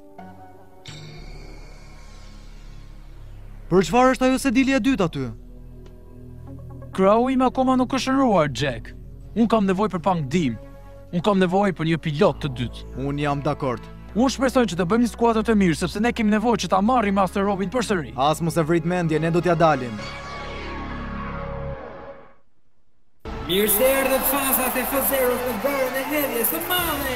Për çfarë është ajo sedilja e dytë aty? Krahu im akoma nuk është shëruar, Jack. Unë kam nevojë për pak ndihmë. Unë kam nevojë për një pilot të dytë. Unë jam dakord. Unë shpresoj që të bëjmë një skuadër të mirë, sepse ne kemi nevojë që ta marrim Astro Robin përsëri. As mos e vrit mendje, ne do t'ja dalim. Mirë se erdhët fazat e F zero në garën e hedhjes së madhe.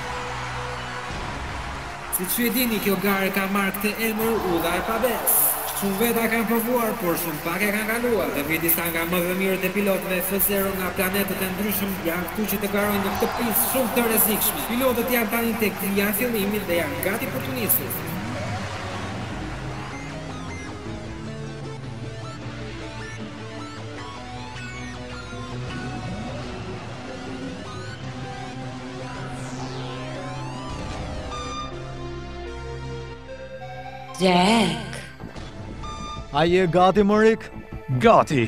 Siç ju e dini, kjo garë ka marrë këtë emër udha e pabes. Shumë veta kanë provuar, por shumë pak e kanë kaluar. Dhe vi disa nga më dhe mirët e pilotëve F zero nga planetet e ndryshëm janë këtu që të garojnë në këtë pistë shumë të rrezikshme. Pilotët janë tani tek krija e fillimit dhe janë gati për të nisur. Jack. A je gati, Rick? Gati.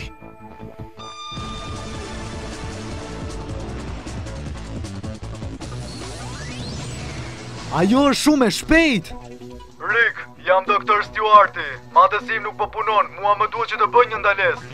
Ajo është shumë e shpejt. Rick, jam doktor Stuarti. Madhësim nuk po punon. Mua më duhet që të bëj një ndalesë.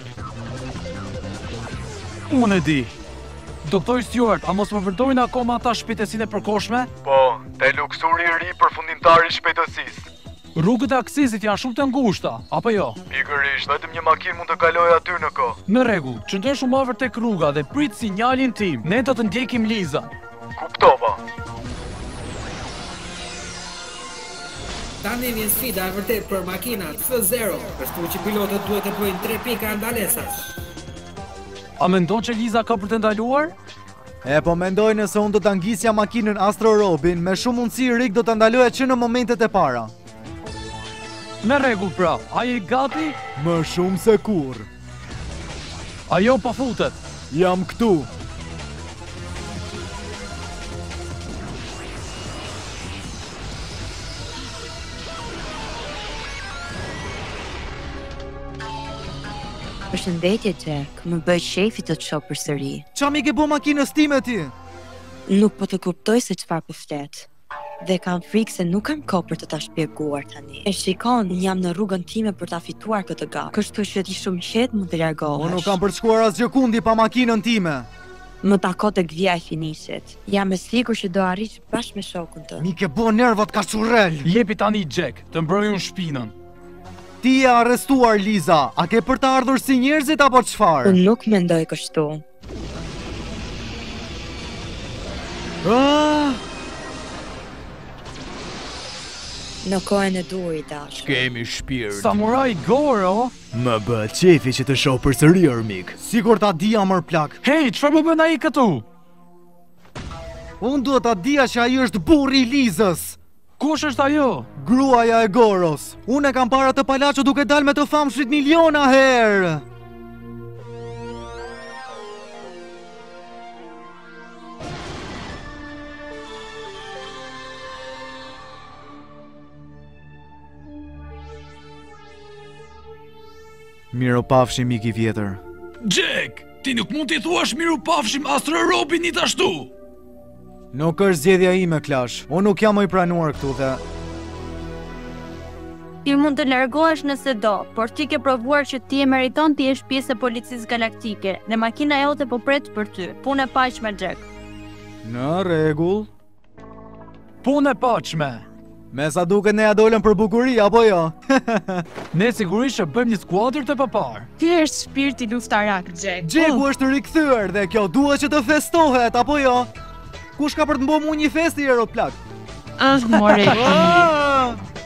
Unë e di. Doktor Stuart, a mos më përdojnë akoma ata shpejtësinë e përkohshme? Po, te luksuri i ri përfundimtari i shpejtësisë. Rrugët e aksesit janë shumë të ngushta, apo jo? Pikërisht, vetëm një makinë mund të kalojë aty në kohë. Në rregull, qëndro shumë afër tek rruga dhe prit sinjalin tim. Ne do të ndjekim Lizën. Kuptova. Tani vjen sfida e vërtet për makinat F zero, kështu që pilotët duhet të bëjnë tre pika ndalesa. A mendon që Liza ka për të ndaluar? E po mendoj nëse unë do të ngisja makinën Astro Robin, me shumë mundësi Rick do të ndaloja që në momentet e para. Me rregull pra, a je gati? Më shumë se kur. Ajo po futet. Jam këtu. Përshëndetje, Jack. Më bëj shefi të të shoh përsëri. Qa mi ke bo makinës time ti? Nuk po të kuptoj se çfarë po flet. Dhe kam frikë se nuk kam kohë për të ta shpjeguar tani. E shikon, unë jam në rrugën time për ta fituar këtë gara. Kështu që ti shumë qetë mund të largohesh. Unë nuk kam përshkuar asgjë kundi pa makinën time. Më tako tek vija e finishit. Jam e sigurt që do arrish bashkë me shokun të. Mi ke bo nervat ka çurrel. Jepi tani Jack, të mbroj unë shpinën. Ti e arrestuar Liza, a ke për të ardhur si njerëzit apo çfarë? Unë nuk mendoj kështu. Ah! Në kohën e duhur, dash. Kemi shpirt. Samurai Goro? Më bë qefi që të shoh përsëri armik. Sigur ta dija mër plak. Hey, çfarë më bën ai këtu? Unë duhet ta dija që ai është burri i Lizës. Kush është ajo? Gruaja e Goros. Unë e kam para të Palacio duke dalë me të famshit miliona herë. Miro pafshim mik i vjetër. Jack, ti nuk mund t'i thuash miru pafshim Astro Robinit ashtu. Nuk është zgjedhja ime, Klash. Unë nuk jam më i pranuar këtu dhe... Ti mund të largohesh nëse do, por ti ke provuar që ti e meriton ti jesh pjesë e policisë galaktike, dhe makina jote po pret për ty. Punë e paqme, Jack. Në rregull. Punë e paqme. Me sa duket ne ja dolëm për bukuri, apo jo? Ne sigurisht që bëjmë një skuadër të papar. Ti je shpirti luftarak, Jack. Jacku oh. është rikthyer dhe kjo duhet që të festohet, apo jo? Kush ka për të mbo mu një festi, Erot plak? Është more.